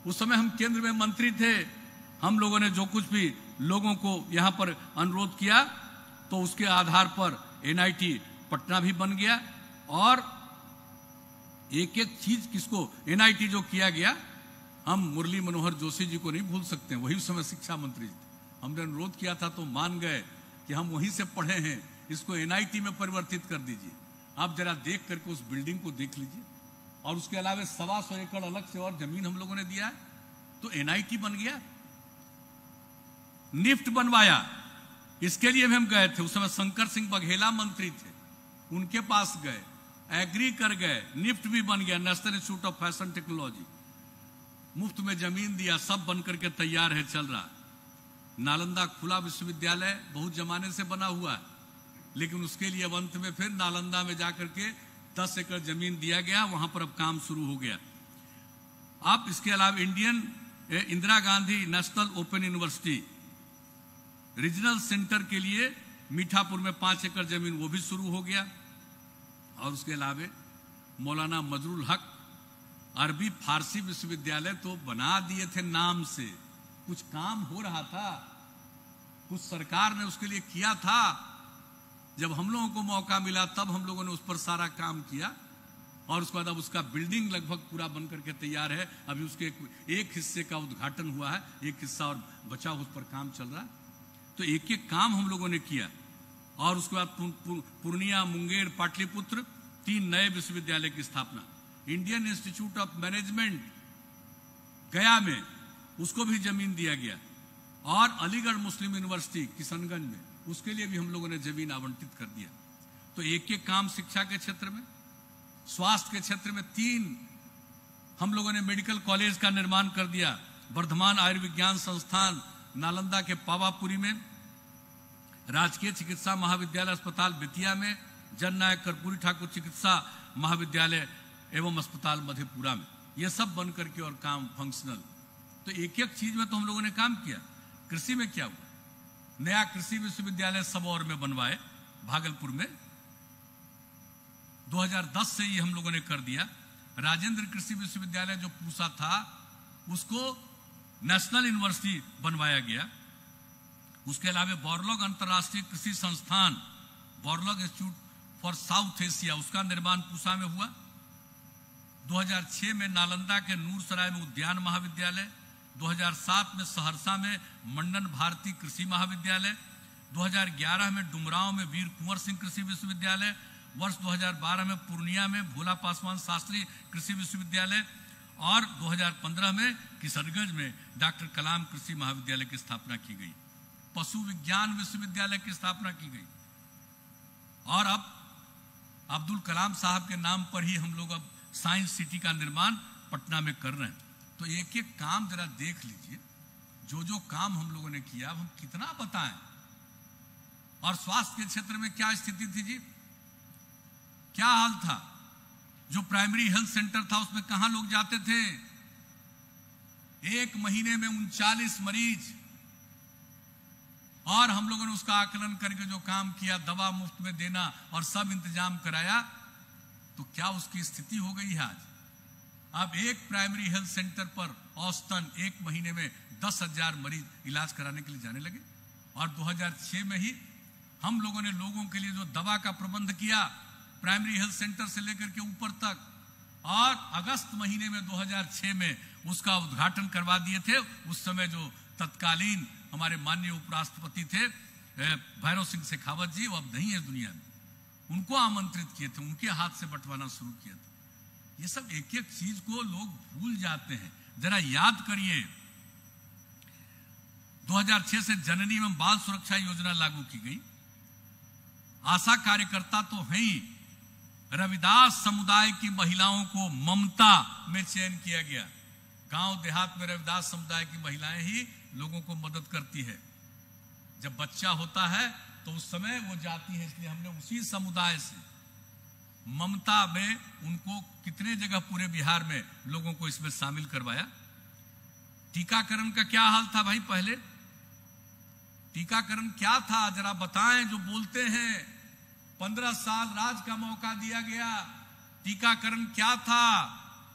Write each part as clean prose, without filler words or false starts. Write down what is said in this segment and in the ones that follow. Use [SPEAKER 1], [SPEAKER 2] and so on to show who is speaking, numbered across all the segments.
[SPEAKER 1] उस समय हम केंद्र में मंत्री थे। हम लोगों ने जो कुछ भी लोगों को यहां पर अनुरोध किया तो उसके आधार पर एनआईटी पटना भी बन गया। और एक एक चीज किसको एनआईटी जो किया गया, हम मुरली मनोहर जोशी जी को नहीं भूल सकते, वही उस समय शिक्षा मंत्री थे। हमने अनुरोध किया था तो मान गए कि हम वहीं से पढ़े हैं, इसको एनआईटी में परिवर्तित कर दीजिए। आप जरा देख करके उस बिल्डिंग को देख लीजिए। और उसके अलावा 125 एकड़ अलग से और जमीन हम लोगों ने दिया है, तो एनआईटी बन गया। निफ्ट बनवाया, इसके लिए भी हम गए थे। उस समय शंकर सिंह बघेला मंत्री थे, उनके पास गए, एग्री कर गए, निफ्ट भी बन गया, national institute of fashion technology. मुफ्त में जमीन दिया, सब बन करके तैयार है, चल रहा है। नालंदा खुला विश्वविद्यालय बहुत जमाने से बना हुआ है, लेकिन उसके लिए अब अंत में फिर नालंदा में जाकर के 10 एकड़ जमीन दिया गया, वहां पर अब काम शुरू हो गया। अब इसके अलावा Indira Gandhi national open university regional centre के लिए मीठापुर में 5 एकड़ जमीन वो भी शुरू हो गया। और उसके अलावा मौलाना मजरुल हक अरबी फारसी विश्वविद्यालय तो बना दिए थे नाम से, कुछ काम हो रहा था, कुछ सरकार ने उसके लिए किया था। जब हम लोगों को मौका मिला तब हम लोगों ने उस पर सारा काम किया। और उसके बाद अब उसका बिल्डिंग लगभग पूरा बन करके तैयार है। अभी उसके एक हिस्से का उद्घाटन हुआ है, एक हिस्सा और बचा, उस पर काम चल रहा है। तो एक एक काम हम लोगों ने किया। और उसके बाद पूर्णिया, मुंगेर, पाटलिपुत्र 3 नए विश्वविद्यालय की स्थापना। इंडियन इंस्टीट्यूट ऑफ मैनेजमेंट गया में, उसको भी जमीन दिया गया। और अलीगढ़ मुस्लिम यूनिवर्सिटी किशनगंज में, उसके लिए भी हम लोगों ने जमीन आवंटित कर दिया। तो एक एक काम शिक्षा के क्षेत्र में, स्वास्थ्य के क्षेत्र में 3 हम लोगों ने मेडिकल कॉलेज का निर्माण कर दिया। वर्धमान आयुर्विज्ञान संस्थान नालंदा के पावापुरी में, राजकीय चिकित्सा महाविद्यालय अस्पताल बेतिया में, जननायक कर्पूरी ठाकुर चिकित्सा महाविद्यालय एवं अस्पताल मधेपुरा में, ये सब बन करके और काम फंक्शनल। तो एक एक चीज में तो हम लोगों ने काम किया। कृषि में क्या हुआ, नया कृषि विश्वविद्यालय सबौर में बनवाए, भागलपुर में 2010 से ये हम लोगों ने कर दिया। राजेंद्र कृषि विश्वविद्यालय जो पूसा था उसको नेशनल यूनिवर्सिटी बनवाया गया। उसके अलावा बोरलॉग अंतर्राष्ट्रीय कृषि संस्थान, Borlaug institute for South Asia, उसका निर्माण पूसा में हुआ। 2006 में नालंदा के नूरसराय में उद्यान महाविद्यालय, 2007 में सहरसा में मंडन भारती कृषि महाविद्यालय, 2011 में डुमरांव में वीर कुंवर सिंह कृषि विश्वविद्यालय, वर्ष 2012 में पूर्णिया में भोला पासवान शास्त्री कृषि विश्वविद्यालय और 2015 में किशनगंज में डॉक्टर कलाम कृषि महाविद्यालय की स्थापना की गई। पशु विज्ञान विश्वविद्यालय की स्थापना की गई। और अब अब्दुल कलाम साहब के नाम पर ही हम लोग अब साइंस सिटी का निर्माण पटना में कर रहे हैं। तो एक एक काम जरा देख लीजिए, जो जो काम हम लोगों ने किया, हम कितना बताएं। और स्वास्थ्य के क्षेत्र में क्या स्थिति थी जी, क्या हाल था। जो प्राइमरी हेल्थ सेंटर था उसमें कहां लोग जाते थे, एक महीने में 39 मरीज। और हम लोगों ने उसका आकलन करके जो काम किया, दवा मुफ्त में देना और सब इंतजाम कराया, तो क्या उसकी स्थिति हो गई है आज। अब एक प्राइमरी हेल्थ सेंटर पर औसतन एक महीने में 10,000 मरीज इलाज कराने के लिए जाने लगे। और 2006 में ही हम लोगों ने लोगों के लिए जो दवा का प्रबंध किया, प्राइमरी हेल्थ सेंटर से लेकर के ऊपर तक, और अगस्त महीने में 2006 में उसका उद्घाटन करवा दिए थे। उस समय जो तत्कालीन हमारे माननीय उपराष्ट्रपति थे भैरव सिंह शेखावत जी, वो अब नहीं है दुनिया में, उनको आमंत्रित किए थे, उनके हाथ से बंटवाना शुरू किया था। ये सब एक एक चीज को लोग भूल जाते हैं, जरा याद करिए। 2006 से जननी एवं बाल सुरक्षा योजना लागू की गई। आशा कार्यकर्ता तो है ही, रविदास समुदाय की महिलाओं को ममता में चयन किया गया। गांव देहात में रविदास समुदाय की महिलाएं ही लोगों को मदद करती है। जब बच्चा होता है तो उस समय वो जाती है, इसलिए हमने उसी समुदाय से ममता में उनको कितने जगह पूरे बिहार में लोगों को इसमें शामिल करवाया। टीकाकरण का क्या हाल था भाई, पहले टीकाकरण क्या था जरा बताएं, जो बोलते हैं 15 साल राज का मौका दिया गया, टीकाकरण क्या था।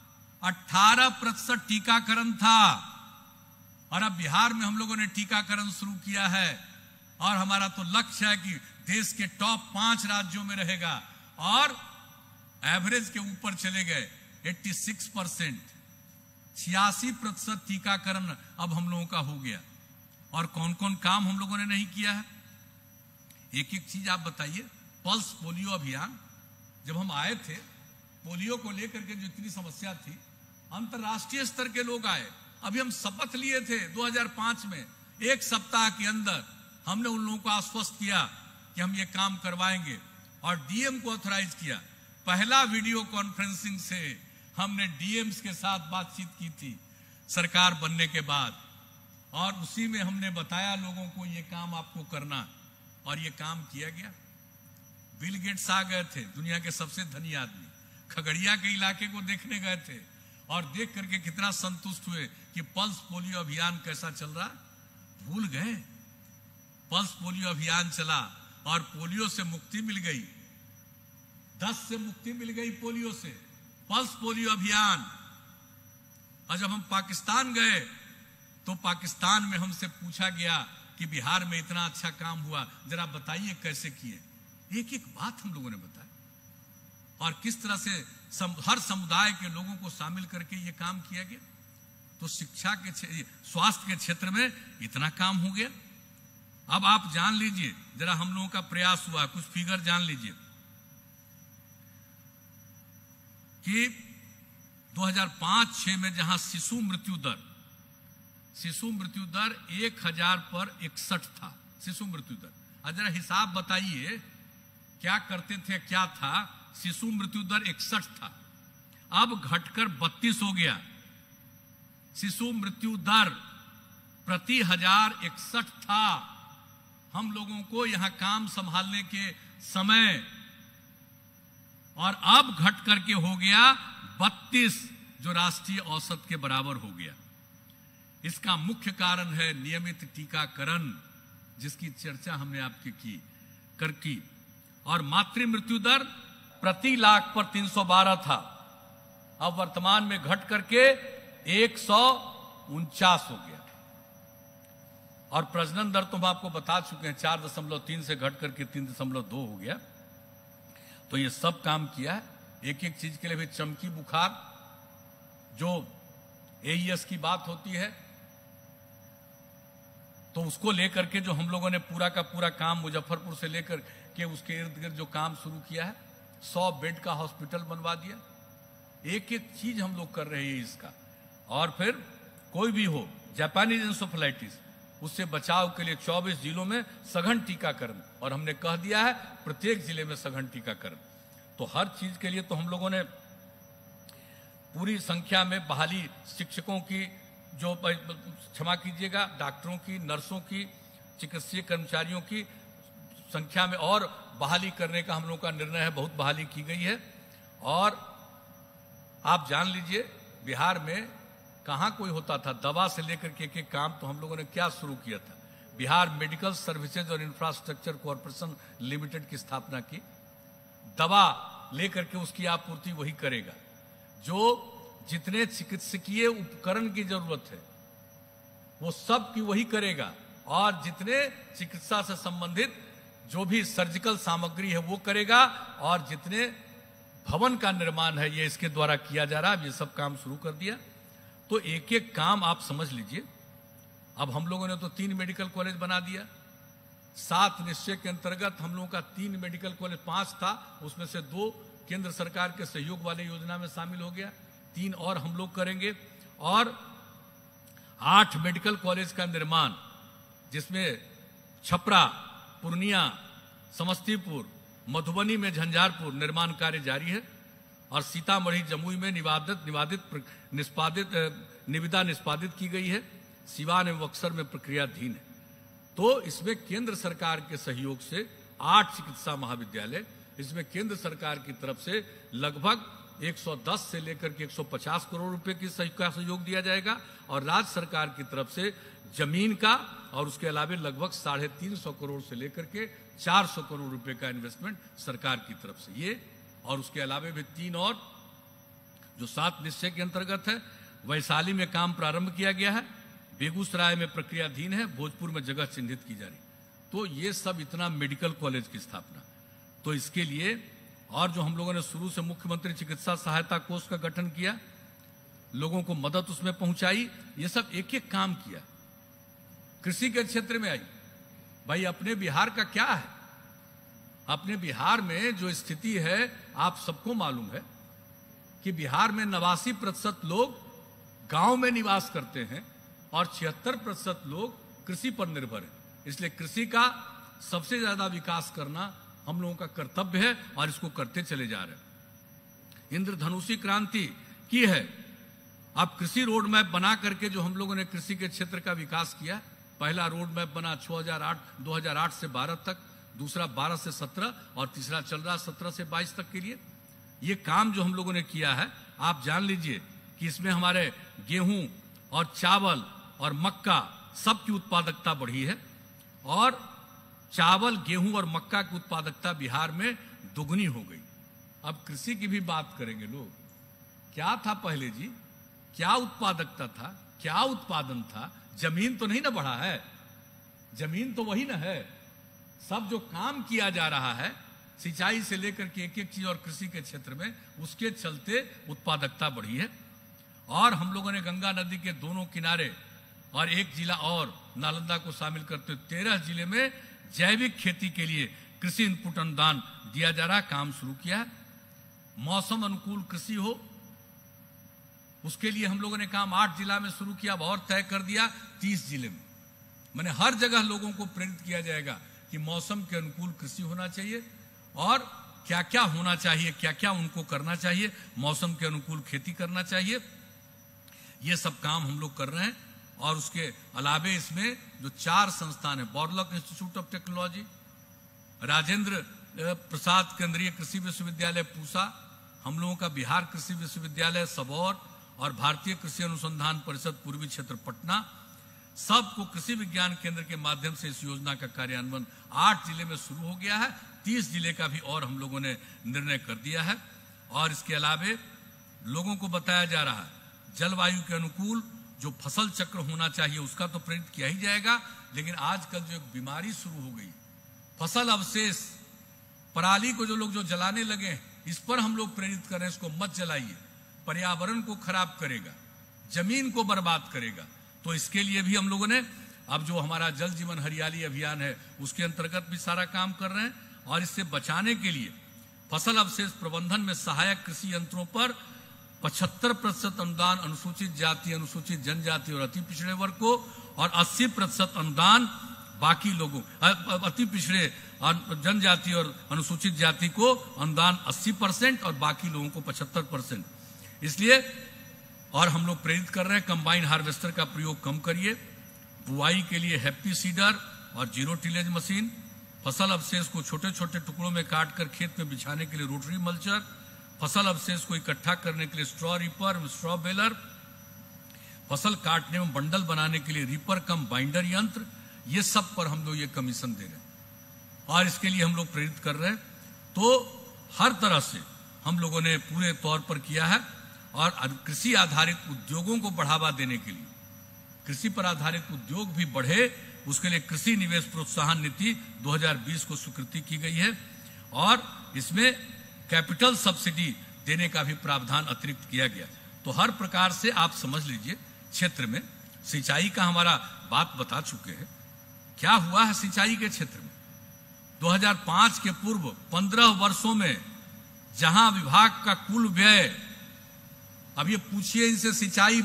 [SPEAKER 1] 18% टीकाकरण था, और अब बिहार में हम लोगों ने टीकाकरण शुरू किया है, और हमारा तो लक्ष्य है कि देश के टॉप 5 राज्यों में रहेगा, और एवरेज के ऊपर चले गए 86%, 86% टीकाकरण अब हम लोगों का हो गया। और कौन कौन काम हम लोगों ने नहीं किया है, एक एक चीज आप बताइए। पल्स पोलियो अभियान, जब हम आए थे पोलियो को लेकर के जो इतनी समस्या थी, अंतर्राष्ट्रीय स्तर के लोग आए। अभी हम शपथ लिए थे 2005 में, एक सप्ताह के अंदर हमने उन लोगों को आश्वस्त किया कि हम ये काम करवाएंगे, और डीएम को ऑथराइज किया। पहला वीडियो कॉन्फ्रेंसिंग से हमने डीएम्स के साथ बातचीत की थी सरकार बनने के बाद, और उसी में हमने बताया लोगों को ये काम आपको करना, और ये काम किया गया। बिल गेट्स आ गए थे, दुनिया के सबसे धनी आदमी, खगड़िया के इलाके को देखने गए थे, और देख करके कितना संतुष्ट हुए कि पल्स पोलियो अभियान कैसा चल रहा। भूल गए, पल्स पोलियो अभियान चला और पोलियो से मुक्ति मिल गई, 10 से मुक्ति मिल गई पोलियो से, पल्स पोलियो अभियान। और जब हम पाकिस्तान गए तो पाकिस्तान में हमसे पूछा गया कि बिहार में इतना अच्छा काम हुआ, जरा बताइए कैसे किए। एक एक बात हम लोगों ने बताया, और किस तरह से हर समुदाय के लोगों को शामिल करके ये काम किया गया। तो शिक्षा के स्वास्थ्य के क्षेत्र में इतना काम हो गया। अब आप जान लीजिए, जरा हम लोगों का प्रयास हुआ, कुछ फिगर जान लीजिए कि 2005-06 में जहां शिशु मृत्यु दर 1000 पर 61 था, शिशु मृत्यु दर। और जरा हिसाब बताइए क्या करते थे, क्या था। शिशु मृत्यु दर 61 था, अब घटकर 32 हो गया। शिशु मृत्यु दर प्रति 1000 61 था हम लोगों को यहां काम संभालने के समय, और अब घट करके हो गया 32, जो राष्ट्रीय औसत के बराबर हो गया। इसका मुख्य कारण है नियमित टीकाकरण, जिसकी चर्चा हमने आपकी की। और मातृ मृत्यु दर प्रति लाख पर 312 था, अब वर्तमान में घट करके 149 हो गया। और प्रजनन दर तो हम आपको बता चुके हैं, 4.3 से घट करके 3.2 हो गया। तो ये सब काम किया है। एक एक चीज के लिए भी, चमकी बुखार जो एईएस की बात होती है, तो उसको लेकर के जो हम लोगों ने पूरा का पूरा काम मुजफ्फरपुर से लेकर के उसके इर्द गिर्द जो काम शुरू किया है, 100 बेड का हॉस्पिटल बनवा दिया। एक एक चीज हम लोग कर रहे हैं इसका। और फिर कोई भी हो जापानीज इंसेफेलाइटिस, उससे बचाव के लिए 24 जिलों में सघन टीकाकरण, और हमने कह दिया है प्रत्येक जिले में सघन टीकाकरण। तो हर चीज के लिए तो हम लोगों ने पूरी संख्या में बहाली, शिक्षकों की जो, क्षमा कीजिएगा, डॉक्टरों की, नर्सों की, चिकित्सीय कर्मचारियों की संख्या में और बहाली करने का हम लोगों का निर्णय है। बहुत बहाली की गई है। और आप जान लीजिए बिहार में कहां कोई होता था, दवा से लेकर के एक काम तो हम लोगों ने क्या शुरू किया था। बिहार मेडिकल सर्विसेज और इंफ्रास्ट्रक्चर कॉरपोरेशन लिमिटेड की स्थापना की। दवा लेकर के उसकी आपूर्ति वही करेगा, जो जितने चिकित्सकीय उपकरण की जरूरत है वो सब की वही करेगा, और जितने चिकित्सा से संबंधित जो भी सर्जिकल सामग्री है वो करेगा, और जितने भवन का निर्माण है ये इसके द्वारा किया जा रहा है। ये सब काम शुरू कर दिया। तो एक एक काम आप समझ लीजिए। अब हम लोगों ने तो 3 मेडिकल कॉलेज बना दिया। 7 निश्चय के अंतर्गत हम लोगों का 3 मेडिकल कॉलेज, 5 था, उसमें से 2 केंद्र सरकार के सहयोग वाले योजना में शामिल हो गया, 3 और हम लोग करेंगे। और 8 मेडिकल कॉलेज का निर्माण, जिसमें छपरा, पूर्णिया, समस्तीपुर, मधुबनी में झंझारपुर निर्माण कार्य जारी है, और सीतामढ़ी, जमुई में निविदा निष्पादित की गई है। सिवान एवं बक्सर में प्रक्रियाधीन है। तो इसमें केंद्र सरकार के सहयोग से 8 चिकित्सा महाविद्यालय, इसमें केंद्र सरकार की तरफ से लगभग 110 से लेकर के 150 करोड़ रुपए की सहयोग दिया जाएगा, और राज्य सरकार की तरफ से जमीन का और उसके अलावा लगभग 350 करोड़ से लेकर के 400 करोड़ रुपए का इन्वेस्टमेंट सरकार की तरफ से ये, और उसके अलावा भी 3 और जो 7 निश्चय के अंतर्गत है। वैशाली में काम प्रारंभ किया गया है, बेगूसराय में प्रक्रियाधीन है, भोजपुर में जगह चिन्हित की जा रही। तो ये सब इतना मेडिकल कॉलेज की स्थापना, तो इसके लिए और जो हम लोगों ने शुरू से मुख्यमंत्री चिकित्सा सहायता कोष का गठन किया, लोगों को मदद उसमें पहुंचाई, ये सब एक एक काम किया। कृषि के क्षेत्र में आई, भाई अपने बिहार का क्या है, अपने बिहार में जो स्थिति है आप सबको मालूम है कि बिहार में 89% लोग गांव में निवास करते हैं और 76% लोग कृषि पर निर्भर है। इसलिए कृषि का सबसे ज्यादा विकास करना हम लोगों का कर्तव्य है और इसको करते चले जा रहे हैं। इंद्रधनुषी क्रांति की है। अब कृषि रोड मैप बना करके जो हम लोगों ने कृषि के क्षेत्र का विकास किया, पहला रोड मैप बना 2008 से 12 तक, दूसरा 12 से 17 और तीसरा चल रहा 17 से 22 तक के लिए। ये काम जो हम लोगों ने किया है, आप जान लीजिए कि इसमें हमारे गेहूं और चावल और मक्का सबकी उत्पादकता बढ़ी है और चावल, गेहूं और मक्का की उत्पादकता बिहार में दुगनी हो गई। अब कृषि की भी बात करेंगे लोग। क्या था पहले जी, क्या उत्पादकता था, क्या उत्पादन था? जमीन तो नहीं ना बढ़ा है, जमीन तो वही ना है। सब जो काम किया जा रहा है सिंचाई से लेकर के एक एक चीज और कृषि के क्षेत्र में, उसके चलते उत्पादकता बढ़ी है। और हम लोगों ने गंगा नदी के दोनों किनारे और एक जिला और नालंदा को शामिल करते हुए 13 जिले में जैविक खेती के लिए कृषि इनपुट अनुदान दिया जा रहा है, काम शुरू किया है। मौसम अनुकूल कृषि हो, उसके लिए हम लोगों ने काम 8 जिला में शुरू किया और तय कर दिया 30 जिले में। मैंने हर जगह लोगों को प्रेरित किया जाएगा कि मौसम के अनुकूल कृषि होना चाहिए और क्या क्या होना चाहिए, क्या क्या उनको करना चाहिए, मौसम के अनुकूल खेती करना चाहिए। ये सब काम हम लोग कर रहे हैं। और उसके अलावे इसमें जो 4 संस्थान है, Borlaug institute of technology, Rajendra Prasad केंद्रीय कृषि विश्वविद्यालय पूसा, हम लोगों का बिहार कृषि विश्वविद्यालय सबौर और भारतीय कृषि अनुसंधान परिषद पूर्वी क्षेत्र पटना, सबको कृषि विज्ञान केंद्र के माध्यम से इस योजना का कार्यान्वयन 8 जिले में शुरू हो गया है। 30 जिले का भी और हम लोगों ने निर्णय कर दिया है। और इसके अलावे लोगों को बताया जा रहा है जलवायु के अनुकूल जो फसल चक्र होना चाहिए उसका तो प्रेरित किया ही जाएगा, लेकिन आजकल जो एक बीमारी शुरू हो गई, फसल अवशेष, पराली को जो लोग जो जलाने लगे हैं, इस पर हम लोग प्रेरित कर रहे हैं, इसको मत जलाइए, पर्यावरण को खराब करेगा, जमीन को बर्बाद करेगा। तो इसके लिए भी हम लोगों ने अब जो हमारा जल जीवन हरियाली अभियान है उसके अंतर्गत भी सारा काम कर रहे हैं। और इससे बचाने के लिए फसल अवशेष प्रबंधन में सहायक कृषि यंत्रों पर 75% अनुदान अनुसूचित जाति, अनुसूचित जनजाति और अति पिछड़े वर्ग को, और 80% अनुदान बाकी लोगों, अति पिछड़े जनजाति और अनुसूचित जाति को अनुदान 80% और बाकी लोगों को 75%। इसलिए और हम लोग प्रेरित कर रहे हैं कंबाइन हार्वेस्टर का प्रयोग कम करिए, बुआई के लिए हैप्पी सीडर और जीरो टिलेज मशीन, फसल अवशेष को छोटे छोटे टुकड़ों में काटकर खेत में बिछाने के लिए रोटरी मल्चर, फसल अवशेष को इकट्ठा करने के लिए स्ट्रॉ रीपर, स्ट्रॉ बेलर, फसल काटने में बंडल बनाने के लिए रीपर कम बाइंडर यंत्र, ये सब पर हम लोग ये कमीशन दे रहे हैं और इसके लिए हम लोग प्रेरित कर रहे हैं। तो हर तरह से हम लोगों ने पूरे तौर पर किया है। और कृषि आधारित उद्योगों को बढ़ावा देने के लिए, कृषि पर आधारित उद्योग भी बढ़े, उसके लिए कृषि निवेश प्रोत्साहन नीति 2020 को स्वीकृति की गई है और इसमें कैपिटल सब्सिडी देने का भी प्रावधान अतिरिक्त किया गया। तो हर प्रकार से आप समझ लीजिए क्षेत्र में सिंचाई का हमारा बात बता चुके हैं। क्या हुआ है सिंचाई के क्षेत्र में 2005 के पूर्व 15 वर्षों में जहां विभाग का कुल व्यय, अब ये पूछिए इनसे सिंचाई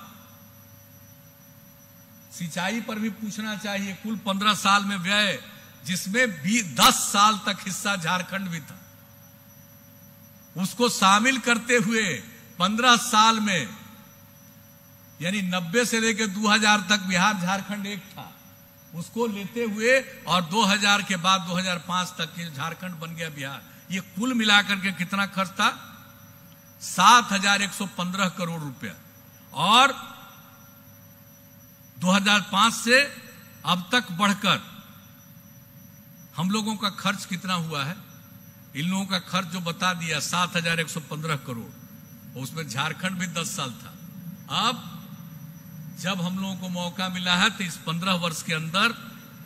[SPEAKER 1] पर भी पूछना चाहिए, कुल 15 साल में व्यय जिसमें भी 10 साल तक हिस्सा झारखंड भी था, उसको शामिल करते हुए 15 साल में यानी 90 से लेकर 2000 तक बिहार झारखंड एक था, उसको लेते हुए और 2000 के बाद 2005 तक के झारखंड बन गया बिहार। ये कुल मिलाकर के कितना खर्च था? 7115 करोड़ रुपया। और 2005 से अब तक बढ़कर हम लोगों का खर्च कितना हुआ है? इन लोगों का खर्च जो बता दिया 7115 करोड़, उसमें झारखंड भी 10 साल था। अब जब हम लोगों को मौका मिला है तो इस 15 वर्ष के अंदर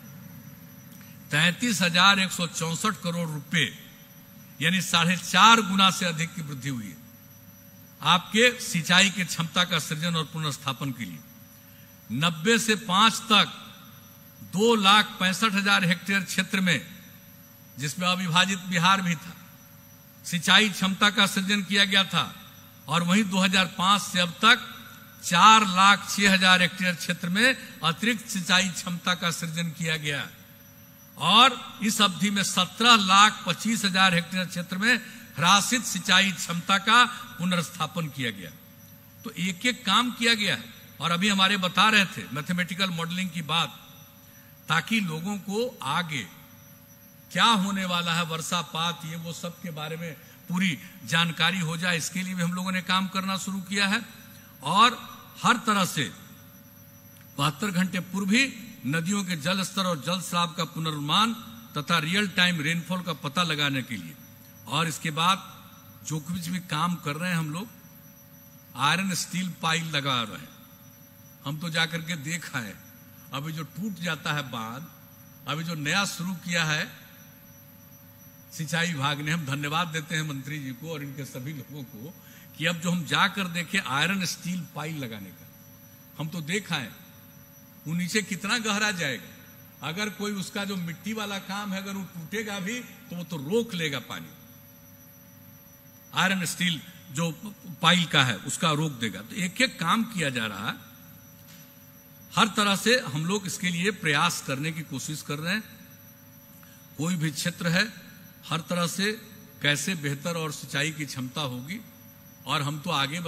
[SPEAKER 1] 33,164 करोड़ रुपए यानी 4.5 गुना से अधिक की वृद्धि हुई है आपके सिंचाई की क्षमता का सृजन और पुनर्स्थापन के लिए। 90 से 5 तक 2,65,000 हेक्टेयर क्षेत्र में, जिसमें अविभाजित बिहार भी था, सिंचाई क्षमता का सृजन किया गया था। और वहीं 2005 से अब तक 4,06,000 हेक्टेयर क्षेत्र में अतिरिक्त सिंचाई क्षमता का सृजन किया गया। और इस अवधि में 17,25,000 हेक्टेयर क्षेत्र में ह्रासित सिंचाई क्षमता का पुनर्स्थापन किया गया। तो एक एक काम किया गया है। और अभी हमारे बता रहे थे मैथमेटिकल मॉडलिंग की बात, ताकि लोगों को आगे क्या होने वाला है, वर्षापात, ये वो सब के बारे में पूरी जानकारी हो जाए, इसके लिए भी हम लोगों ने काम करना शुरू किया है। और हर तरह से 72 घंटे पूर्व ही नदियों के जल स्तर और जल स्राव का पुनर्निर्माण तथा रियल टाइम रेनफॉल का पता लगाने के लिए। और इसके बाद जो कुछ भी काम कर रहे हैं हम लोग, आयरन स्टील पाइल लगा रहे हैं। हम तो जाकर के देखा है, अभी जो टूट जाता है बांध, अभी जो नया शुरू किया है सिंचाई विभाग ने, हम धन्यवाद देते हैं मंत्री जी को और इनके सभी लोगों को कि अब जो हम जाकर देखें आयरन स्टील पाइल लगाने का, हम तो देखा है वो नीचे कितना गहरा जाएगा। अगर कोई उसका जो मिट्टी वाला काम है, अगर वो टूटेगा भी तो वो तो रोक लेगा पानी। आयरन स्टील जो पाइल का है उसका रोक देगा। तो एक एक काम किया जा रहा है। हर तरह से हम लोग इसके लिए प्रयास करने की कोशिश कर रहे हैं। कोई भी क्षेत्र है, हर तरह से कैसे बेहतर और सिंचाई की क्षमता होगी। और हम तो आगे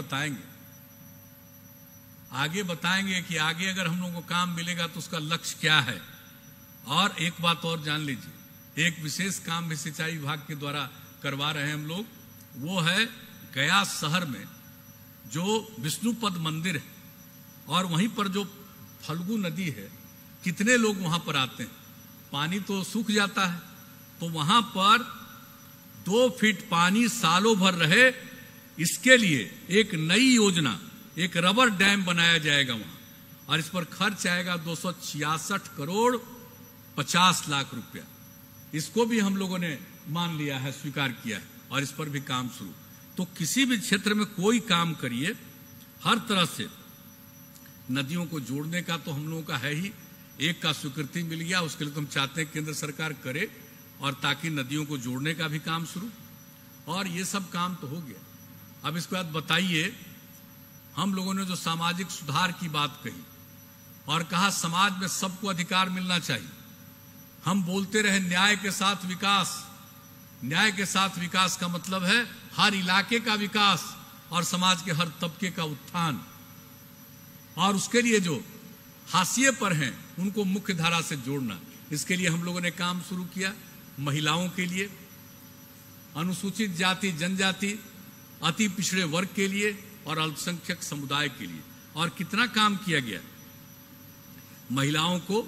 [SPEAKER 1] बताएंगे कि आगे अगर हम लोगों को काम मिलेगा तो उसका लक्ष्य क्या है। और एक बात और जान लीजिए, एक विशेष काम भी सिंचाई विभाग के द्वारा करवा रहे हैं हम लोग। वो है गया शहर में जो विष्णुपद मंदिर है और वहीं पर जो फल्गु नदी है, कितने लोग वहां पर आते हैं। पानी तो सूख जाता है, तो वहां पर 2 फीट पानी सालों भर रहे, इसके लिए एक नई योजना, एक रबर डैम बनाया जाएगा वहां। और इस पर खर्च आएगा 266 करोड़ 50 लाख रुपया। इसको भी हम लोगों ने मान लिया है, स्वीकार किया है, और इस पर भी काम शुरू। तो किसी भी क्षेत्र में कोई काम करिए, हर तरह से नदियों को जोड़ने का तो हम लोगों का है ही। एक का स्वीकृति मिल गया, उसके लिए तो हम चाहते हैं केंद्र सरकार करे, और ताकि नदियों को जोड़ने का भी काम शुरू। और ये सब काम तो हो गया। अब इसके बाद बताइए, हम लोगों ने जो सामाजिक सुधार की बात कही और कहा समाज में सबको अधिकार मिलना चाहिए। हम बोलते रहे न्याय के साथ विकास। न्याय के साथ विकास का मतलब है हर इलाके का विकास और समाज के हर तबके का उत्थान। और उसके लिए जो हाशिए पर हैं उनको मुख्य धारा से जोड़ना। इसके लिए हम लोगों ने काम शुरू किया। महिलाओं के लिए, अनुसूचित जाति जनजाति, अति पिछड़े वर्ग के लिए और अल्पसंख्यक समुदाय के लिए। और कितना काम किया गया। महिलाओं को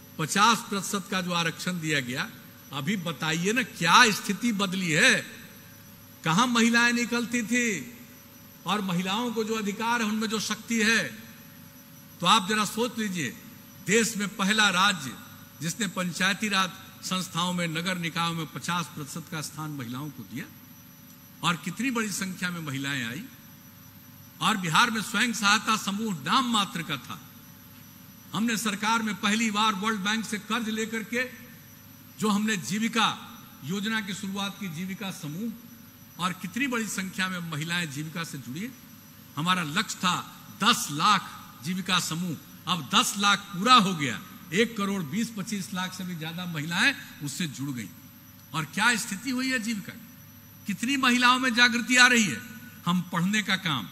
[SPEAKER 1] 50% का जो आरक्षण दिया गया। अभी बताइए ना, क्या स्थिति बदली है। कहां महिलाएं निकलती थी, और महिलाओं को जो अधिकार है, उनमें जो शक्ति है। तो आप जरा सोच लीजिए, देश में पहला राज्य जिसने पंचायती राज संस्थाओं में, नगर निकायों में 50% का स्थान महिलाओं को दिया, और कितनी बड़ी संख्या में महिलाएं आई। और बिहार में स्वयं सहायता समूह नाम मात्र का था। हमने सरकार में पहली बार वर्ल्ड बैंक से कर्ज लेकर के जो हमने जीविका योजना की शुरुआत की, जीविका समूह, और कितनी बड़ी संख्या में महिलाएं जीविका से जुड़ी। हमारा लक्ष्य था 10 लाख जीविका समूह, अब 10 लाख पूरा हो गया। 1,20,25 लाख से भी ज्यादा महिलाएं उससे जुड़ गई। और क्या स्थिति हुई है जीविका की, कितनी महिलाओं में जागृति आ रही है। हम पढ़ने का काम,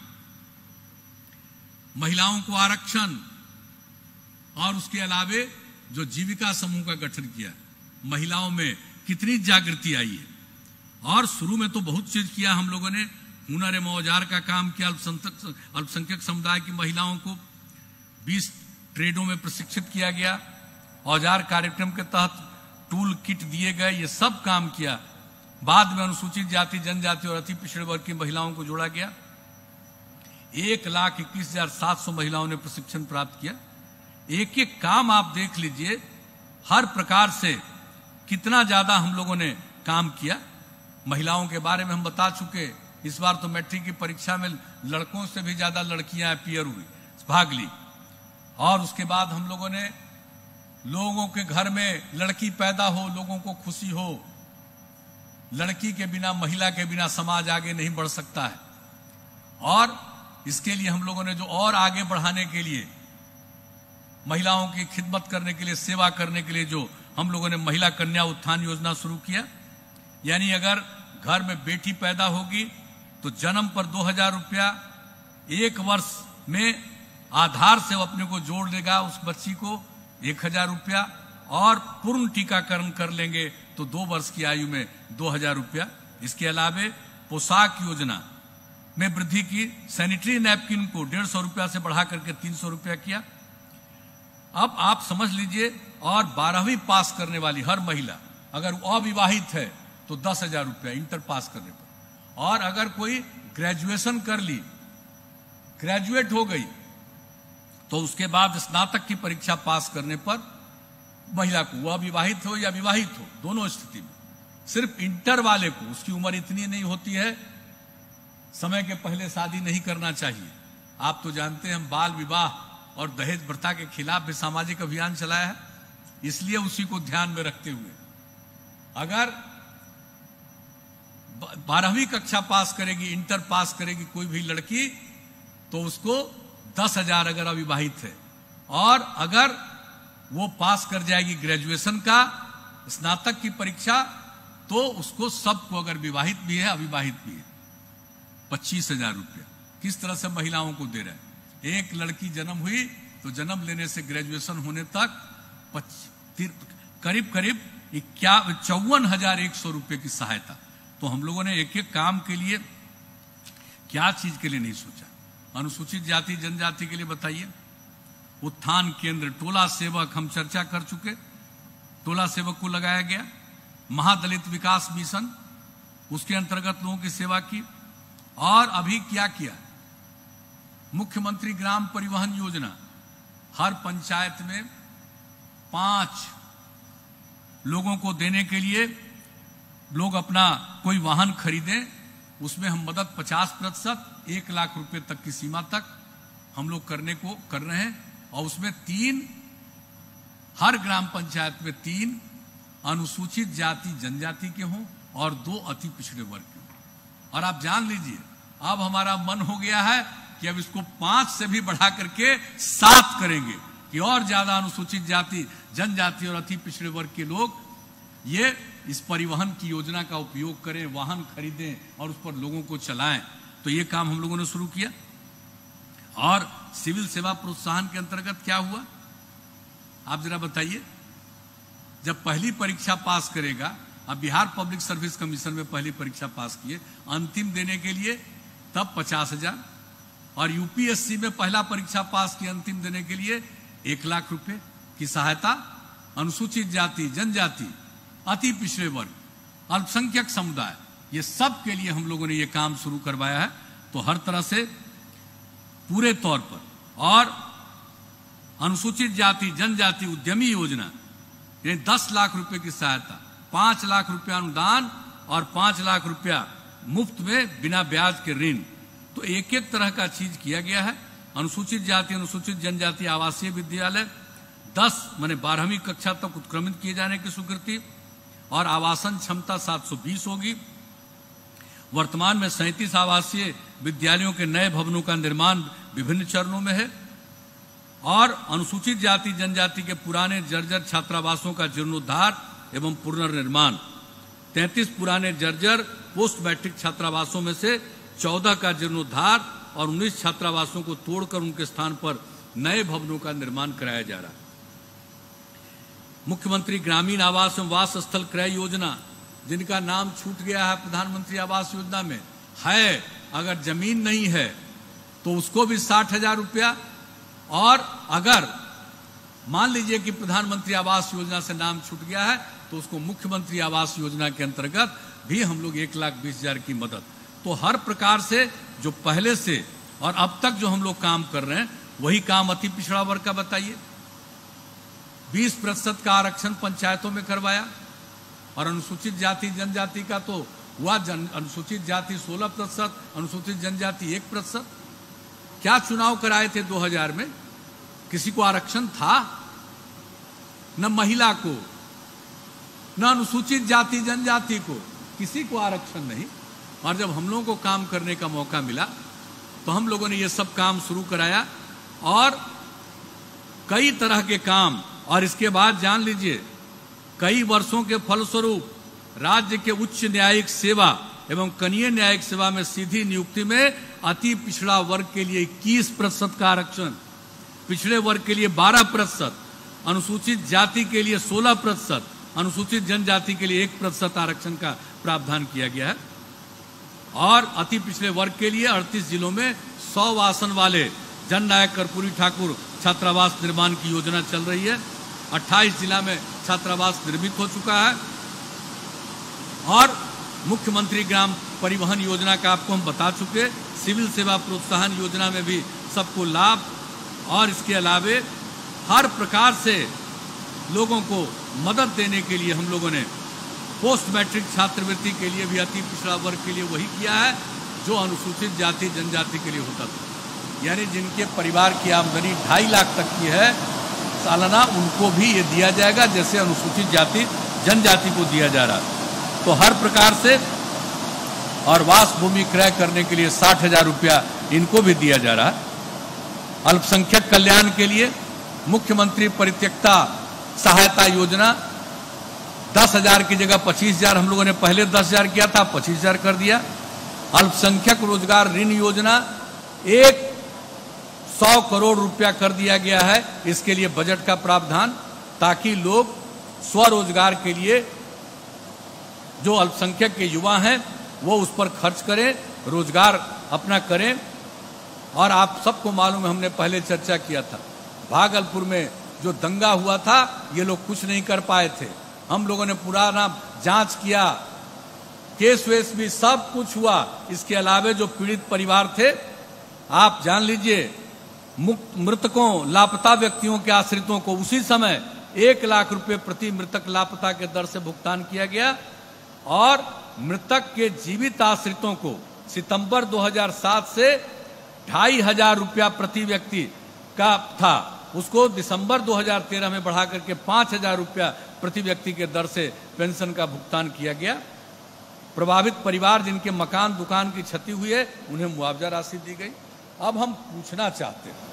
[SPEAKER 1] महिलाओं को आरक्षण, और उसके अलावे जो जीविका समूह का गठन किया, महिलाओं में कितनी जागृति आई है। और शुरू में तो बहुत चीज किया हम लोगों ने। हुनर एवं औजार का काम किया, अल्पसंख्यक समुदाय की महिलाओं को 20 ट्रेडों में प्रशिक्षित किया गया। औजार कार्यक्रम के तहत टूल किट दिए गए, ये सब काम किया। बाद में अनुसूचित जाति जनजाति और अति पिछड़े वर्ग की महिलाओं को जोड़ा गया। 1,21,700 महिलाओं ने प्रशिक्षण प्राप्त किया। एक एक काम आप देख लीजिए, हर प्रकार से कितना ज्यादा हम लोगों ने काम किया। महिलाओं के बारे में हम बता चुके। इस बार तो मैट्रिक की परीक्षा में लड़कों से भी ज्यादा लड़कियां अपीयर हुई, भाग ली। और उसके बाद हम लोगों ने लोगों के घर में लड़की पैदा हो, लोगों को खुशी हो। लड़की के बिना, महिला के बिना समाज आगे नहीं बढ़ सकता है। और इसके लिए हम लोगों ने जो और आगे बढ़ाने के लिए, महिलाओं की खिदमत करने के लिए, सेवा करने के लिए जो हम लोगों ने महिला कन्या उत्थान योजना शुरू किया। यानी अगर घर में बेटी पैदा होगी तो जन्म पर 2,000 रुपया, 1 वर्ष में आधार से वो अपने को जोड़ लेगा उस बच्ची को 1,000 रुपया, और पूर्ण टीकाकरण कर लेंगे तो 2 वर्ष की आयु में 2,000 रुपया। इसके अलावे पोशाक योजना में वृद्धि की। सैनिटरी नैपकिन को 150 रुपया से बढ़ा करके 300 रुपया किया। अब आप समझ लीजिए, और 12वीं पास करने वाली हर महिला अगर अविवाहित है तो 10,000 रुपया इंटर पास करने पर, और अगर कोई ग्रेजुएशन कर ली, ग्रेजुएट हो गई, तो उसके बाद स्नातक की परीक्षा पास करने पर महिला को, वो अविवाहित हो या विवाहित हो, दोनों स्थिति में, सिर्फ इंटर वाले को, उसकी उम्र इतनी नहीं होती है, समय के पहले शादी नहीं करना चाहिए। आप तो जानते हैं हम बाल विवाह और दहेज प्रथा के खिलाफ भी सामाजिक अभियान चलाया है। इसलिए उसी को ध्यान में रखते हुए अगर 12वीं कक्षा पास करेगी, इंटर पास करेगी कोई भी लड़की, तो उसको 10,000 अगर अविवाहित है, और अगर वो पास कर जाएगी ग्रेजुएशन का, स्नातक की परीक्षा, तो उसको सबको, अगर विवाहित भी है अविवाहित भी है, 25,000 रुपया किस तरह से महिलाओं को दे रहा है। एक लड़की जन्म हुई तो जन्म लेने से ग्रेजुएशन होने तक करीब करीब 54,100 रुपये की सहायता। तो हम लोगों ने एक एक काम के लिए क्या चीज के लिए नहीं सोचा। अनुसूचित जाति जनजाति के लिए बताइए, उत्थान केंद्र, टोला सेवक हम चर्चा कर चुके, टोला सेवक को लगाया गया। महादलित विकास मिशन, उसके अंतर्गत लोगों की सेवा की। और अभी क्या किया, मुख्यमंत्री ग्राम परिवहन योजना, हर पंचायत में 5 लोगों को देने के लिए, लोग अपना कोई वाहन खरीदें, उसमें हम मदद 50%, 1 लाख रुपए तक की सीमा तक हम लोग करने को कर रहे हैं। और उसमें 3, हर ग्राम पंचायत में 3 अनुसूचित जाति जनजाति के हों और 2 अति पिछड़े वर्ग के हों। और आप जान लीजिए, अब हमारा मन हो गया है कि अब इसको 5 से भी बढ़ा करके 7 करेंगे, कि और ज्यादा अनुसूचित जाति जनजाति और अति पिछड़े वर्ग के लोग ये इस परिवहन की योजना का उपयोग करें, वाहन खरीदें और उस पर लोगों को चलाएं। तो ये काम हम लोगों ने शुरू किया। और सिविल सेवा प्रोत्साहन के अंतर्गत क्या हुआ, आप जरा बताइए। जब पहली परीक्षा पास करेगा, अब बिहार पब्लिक सर्विस कमीशन में पहली परीक्षा पास किए, अंतिम देने के लिए तब 50,000, और यूपीएससी में पहला परीक्षा पास किए, अंतिम देने के लिए 1 लाख रुपए की सहायता। अनुसूचित जाति जनजाति, अति पिछड़े वर्ग, अल्पसंख्यक समुदाय, ये सब के लिए हम लोगों ने ये काम शुरू करवाया है। तो हर तरह से पूरे तौर पर, और अनुसूचित जाति जनजाति उद्यमी योजना, यानी 10 लाख रुपए की सहायता, 5 लाख रुपया अनुदान और 5 लाख रुपया मुफ्त में बिना ब्याज के ऋण। तो एक एक तरह का चीज किया गया है। अनुसूचित जाति अनुसूचित जनजाति आवासीय विद्यालय 10 माने 12वीं कक्षा तक उत्क्रमित किए जाने की स्वीकृति, और आवासन क्षमता 720 होगी। वर्तमान में 37 आवासीय विद्यालयों के नए भवनों का निर्माण विभिन्न चरणों में है। और अनुसूचित जाति जनजाति के पुराने जर्जर छात्रावासों का जीर्णोद्धार एवं पुनर्निर्माण, 33 पुराने जर्जर पोस्ट मैट्रिक छात्रावासों में से 14 का जीर्णोद्धार और 19 छात्रावासों को तोड़कर उनके स्थान पर नए भवनों का निर्माण कराया जा रहा है। मुख्यमंत्री ग्रामीण आवास एवं वास स्थल क्रय योजना, जिनका नाम छूट गया है प्रधानमंत्री आवास योजना में, है अगर जमीन नहीं है तो उसको भी 60,000 रुपया। और अगर मान लीजिए कि प्रधानमंत्री आवास योजना से नाम छूट गया है तो उसको मुख्यमंत्री आवास योजना के अंतर्गत भी हम लोग 1,20,000 की मदद। तो हर प्रकार से जो पहले से और अब तक जो हम लोग काम कर रहे हैं वही काम अति पिछड़ा वर्ग का बताइए। 20% का आरक्षण पंचायतों में करवाया और अनुसूचित जाति जनजाति का तो हुआ अनुसूचित जाति 16%, अनुसूचित जनजाति 1%। क्या चुनाव कराए थे 2000 में? किसी को आरक्षण था? न महिला को, न अनुसूचित जाति जनजाति को, किसी को आरक्षण नहीं। और जब हम लोगों को काम करने का मौका मिला तो हम लोगों ने ये सब काम शुरू कराया और कई तरह के काम। और इसके बाद जान लीजिए, कई वर्षों के फलस्वरूप राज्य के उच्च न्यायिक सेवा एवं कनीय न्यायिक सेवा में सीधी नियुक्ति में अति पिछड़ा वर्ग के लिए 21% का आरक्षण, पिछड़े वर्ग के लिए 12%, अनुसूचित जाति के लिए 16%, अनुसूचित जनजाति के लिए 1% आरक्षण का प्रावधान किया गया है। और अति पिछड़े वर्ग के लिए 38 जिलों में 100 आसन वाले जननायक कर्पूरी ठाकुर छात्रावास निर्माण की योजना चल रही है। 28 जिला में छात्रावास निर्मित हो चुका है। और मुख्यमंत्री ग्राम परिवहन योजना का आपको हम बता चुके। सिविल सेवा प्रोत्साहन योजना में भी सबको लाभ। और इसके अलावे हर प्रकार से लोगों को मदद देने के लिए हम लोगों ने पोस्ट मैट्रिक छात्रवृत्ति के लिए भी अति पिछड़ा वर्ग के लिए वही किया है जो अनुसूचित जाति जनजाति के लिए होता था। यानी जिनके परिवार की आमदनी 2.5 लाख तक की है सालाना, उनको भी ये दिया जाएगा जैसे अनुसूचित जाति जनजाति को दिया जा रहा है। तो हर प्रकार से। और वास भूमि क्रय करने के लिए 60,000 रुपया इनको भी दिया जा रहा है। अल्पसंख्यक कल्याण के लिए मुख्यमंत्री परित्यक्ता सहायता योजना 10,000 की जगह 25,000 हम लोगों ने पहले 10,000 किया था, 25,000 कर दिया। अल्पसंख्यक रोजगार ऋण योजना 100 करोड़ रुपया कर दिया गया है। इसके लिए बजट का प्रावधान, ताकि लोग स्वरोजगार के लिए जो अल्पसंख्यक के युवा हैं वो उस पर खर्च करें, रोजगार अपना करें। और आप सबको मालूम है, हमने पहले चर्चा किया था, भागलपुर में जो दंगा हुआ था ये लोग कुछ नहीं कर पाए थे। हम लोगों ने पुराना जांच किया, केस वेस भी सब कुछ हुआ। इसके अलावे जो पीड़ित परिवार थे, आप जान लीजिए, मृतकों लापता व्यक्तियों के आश्रितों को उसी समय 1 लाख रुपए प्रति मृतक लापता के दर से भुगतान किया गया। और मृतक के जीवित आश्रितों को सितंबर 2007 से 2,500 रुपया प्रति व्यक्ति का था, उसको दिसंबर 2013 में बढ़ा करके 5,000 रुपया प्रति व्यक्ति के दर से पेंशन का भुगतान किया गया। प्रभावित परिवार जिनके मकान दुकान की क्षति हुई है उन्हें मुआवजा राशि दी गई। अब हम पूछना चाहते हैं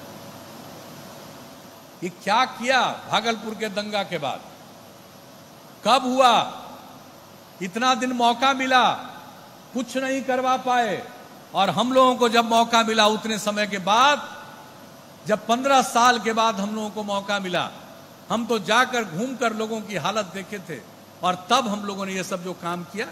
[SPEAKER 1] कि क्या किया भागलपुर के दंगा के बाद, कब हुआ? इतना दिन मौका मिला, कुछ नहीं करवा पाए। और हम लोगों को जब मौका मिला उतने समय के बाद, जब 15 साल के बाद हम लोगों को मौका मिला, हम तो जाकर घूमकर लोगों की हालत देखे थे। और तब हम लोगों ने ये सब जो काम किया,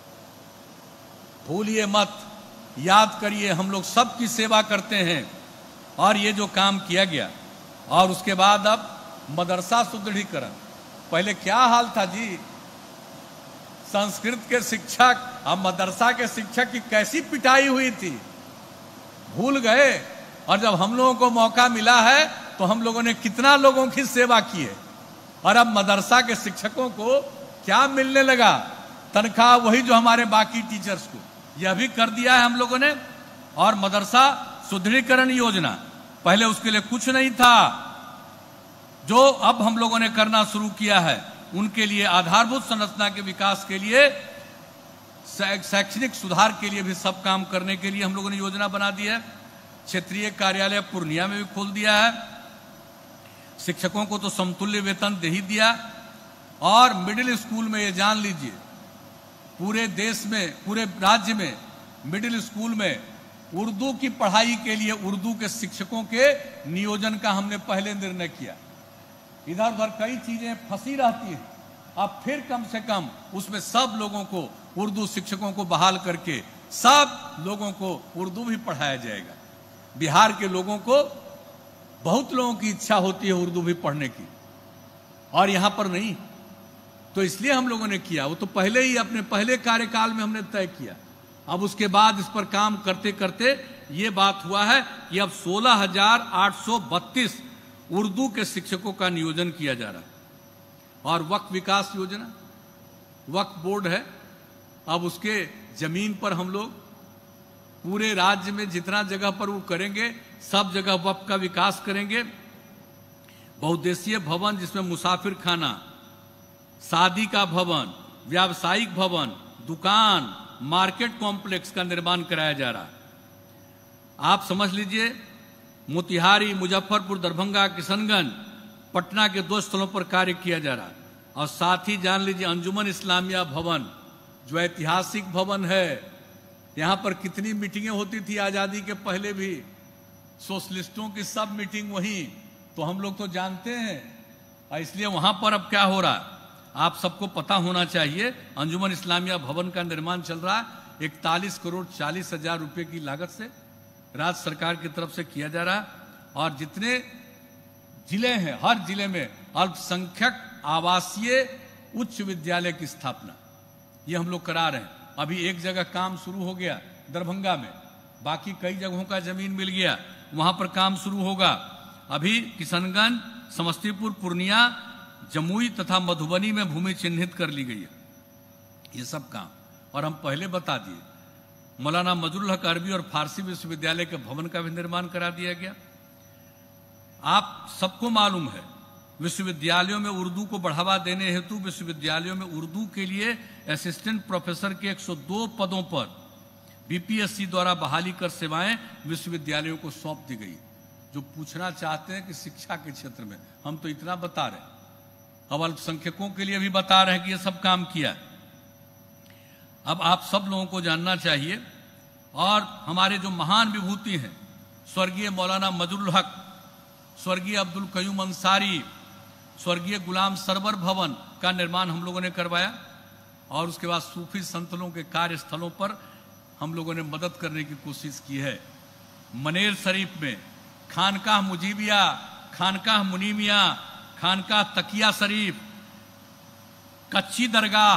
[SPEAKER 1] भूलिए मत, याद करिए, हम लोग सबकी सेवा करते हैं। और ये जो काम किया गया, और उसके बाद अब मदरसा सुदृढ़ीकरण। पहले क्या हाल था जी, संस्कृत के शिक्षक और मदरसा के शिक्षक की कैसी पिटाई हुई थी, भूल गए। और जब हम लोगों को मौका मिला है तो हम लोगों ने कितना लोगों की सेवा की है। और अब मदरसा के शिक्षकों को क्या मिलने लगा? तनख्वाह वही जो हमारे बाकी टीचर्स को, यह भी कर दिया है हम लोगों ने। और मदरसा सुदृढ़ीकरण योजना, पहले उसके लिए कुछ नहीं था, जो अब हम लोगों ने करना शुरू किया है। उनके लिए आधारभूत संरचना के विकास के लिए, शैक्षणिक सुधार के लिए भी सब काम करने के लिए हम लोगों ने योजना बना दी है। क्षेत्रीय कार्यालय पूर्णिया में भी खोल दिया है। शिक्षकों को तो समतुल्य वेतन दे ही दिया। और मिडिल स्कूल में ये जान लीजिए, पूरे देश में, पूरे राज्य में मिडिल स्कूल में उर्दू की पढ़ाई के लिए उर्दू के शिक्षकों के नियोजन का हमने पहले निर्णय किया। इधर उधर कई चीजें फंसी रहती हैं, अब फिर कम से कम उसमें सब लोगों को, उर्दू शिक्षकों को बहाल करके सब लोगों को उर्दू भी पढ़ाया जाएगा। बिहार के लोगों को, बहुत लोगों की इच्छा होती है उर्दू भी पढ़ने की, और यहां पर नहीं। तो इसलिए हम लोगों ने किया, वो तो पहले ही अपने पहले कार्यकाल में हमने तय किया। अब उसके बाद इस पर काम करते करते ये बात हुआ है कि अब 16,832 उर्दू के शिक्षकों का नियोजन किया जा रहा है। और वक्फ विकास योजना, वक्फ बोर्ड है, अब उसके जमीन पर हम लोग पूरे राज्य में जितना जगह पर वो करेंगे सब जगह वक्फ का विकास करेंगे। बहुउद्देशीय भवन जिसमें मुसाफिर खाना, शादी का भवन, व्यावसायिक भवन, दुकान, मार्केट कॉम्प्लेक्स का निर्माण कराया जा रहा है। आप समझ लीजिए, मोतिहारी, मुजफ्फरपुर, दरभंगा, किशनगंज, पटना के 2 स्थलों पर कार्य किया जा रहा है। और साथ ही जान लीजिए अंजुमन इस्लामिया भवन जो ऐतिहासिक भवन है, यहां पर कितनी मीटिंगें होती थी आजादी के पहले भी, सोशलिस्टों की सब मीटिंग वहीं, तो हम लोग तो जानते हैं। इसलिए वहां पर अब क्या हो रहा है आप सबको पता होना चाहिए। अंजुमन इस्लामिया भवन का निर्माण चल रहा है, 41,40,00,000 रुपए की लागत से राज्य सरकार की तरफ से किया जा रहा है। और जितने जिले हैं, हर जिले में अल्पसंख्यक आवासीय उच्च विद्यालय की स्थापना ये हम लोग करा रहे हैं। अभी एक जगह काम शुरू हो गया दरभंगा में, बाकी कई जगहों का जमीन मिल गया, वहां पर काम शुरू होगा। अभी किशनगंज, समस्तीपुर, पूर्णिया, जमुई तथा मधुबनी में भूमि चिन्हित कर ली गई है। ये सब काम और हम पहले बता दिए। मौलाना मजरुल हक अरबी और फारसी विश्वविद्यालय के भवन का भी निर्माण करा दिया गया। आप सबको मालूम है विश्वविद्यालयों में उर्दू को बढ़ावा देने हेतु विश्वविद्यालयों में उर्दू के लिए असिस्टेंट प्रोफेसर के 102 पदों पर बीपीएससी द्वारा बहाली कर सेवाएं विश्वविद्यालयों को सौंप दी गई। जो पूछना चाहते हैं कि शिक्षा के क्षेत्र में हम तो इतना बता रहे हैं, अब अल्पसंख्यकों के लिए भी बता रहे हैं कि ये सब काम किया। अब आप सब लोगों को जानना चाहिए। और हमारे जो महान विभूति हैं, स्वर्गीय मौलाना मजरुल हक, स्वर्गीय अब्दुल कयूम अंसारी, स्वर्गीय गुलाम सरवर भवन का निर्माण हम लोगों ने करवाया। और उसके बाद सूफी संतों के कार्यस्थलों पर हम लोगों ने मदद करने की कोशिश की है। मनेर शरीफ में खानकाह मुजीबिया, खानकाह मुनीमिया, खानकाह तकिया शरीफ, कच्ची दरगाह,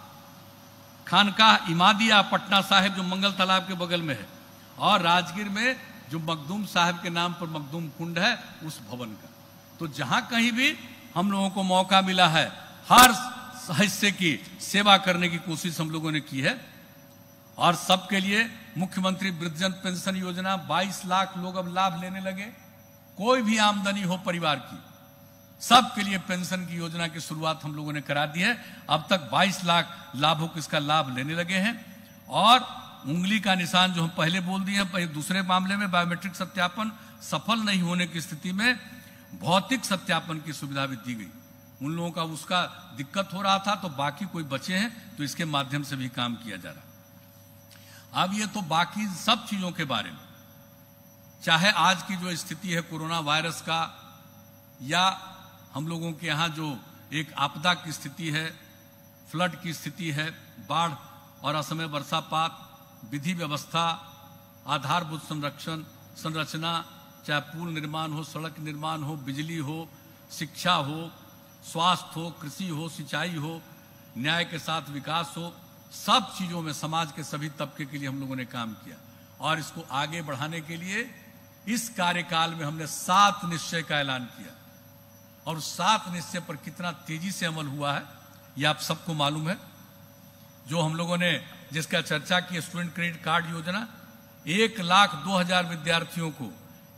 [SPEAKER 1] खानकाह इमादिया पटना साहिब जो मंगल तालाब के बगल में है, और राजगीर में जो मखदूम साहब के नाम पर मखदूम कुंड है उस भवन का। तो जहां कहीं भी हम लोगों को मौका मिला है हर हिस्से की सेवा करने की कोशिश हम लोगों ने की है। और सबके लिए मुख्यमंत्री वृद्धजन पेंशन योजना 22 लाख लोग अब लाभ लेने लगे। कोई भी आमदनी हो परिवार की, सबके लिए पेंशन की योजना की शुरुआत हम लोगों ने करा दी है। अब तक 22 लाख लाभुक इसका लाभ लेने लगे हैं। और उंगली का निशान जो हम पहले बोल दिए हैं, दूसरे मामले में बायोमेट्रिक सत्यापन सफल नहीं होने की स्थिति में भौतिक सत्यापन की सुविधा भी दी गई। उन लोगों का उसका दिक्कत हो रहा था तो बाकी कोई बचे हैं तो इसके माध्यम से भी काम किया जा रहा है। अब ये तो बाकी सब चीजों के बारे में, चाहे आज की जो स्थिति है कोरोना वायरस का, या हम लोगों के यहाँ जो एक आपदा की स्थिति है, फ्लड की स्थिति है, बाढ़ और असमय वर्षापात, विधि व्यवस्था, आधारभूत संरचना, चाहे पुल निर्माण हो, सड़क निर्माण हो, बिजली हो, शिक्षा हो, स्वास्थ्य हो, कृषि हो, सिंचाई हो, न्याय के साथ विकास हो, सब चीजों में समाज के सभी तबके के लिए हम लोगों ने काम किया। और इसको आगे बढ़ाने के लिए इस कार्यकाल में हमने 7 निश्चय का ऐलान किया। और 7 निश्चय पर कितना तेजी से अमल हुआ है ये आप सबको मालूम है। जो हम लोगों ने जिसका चर्चा की, स्टूडेंट क्रेडिट कार्ड योजना, 1,02,000 विद्यार्थियों को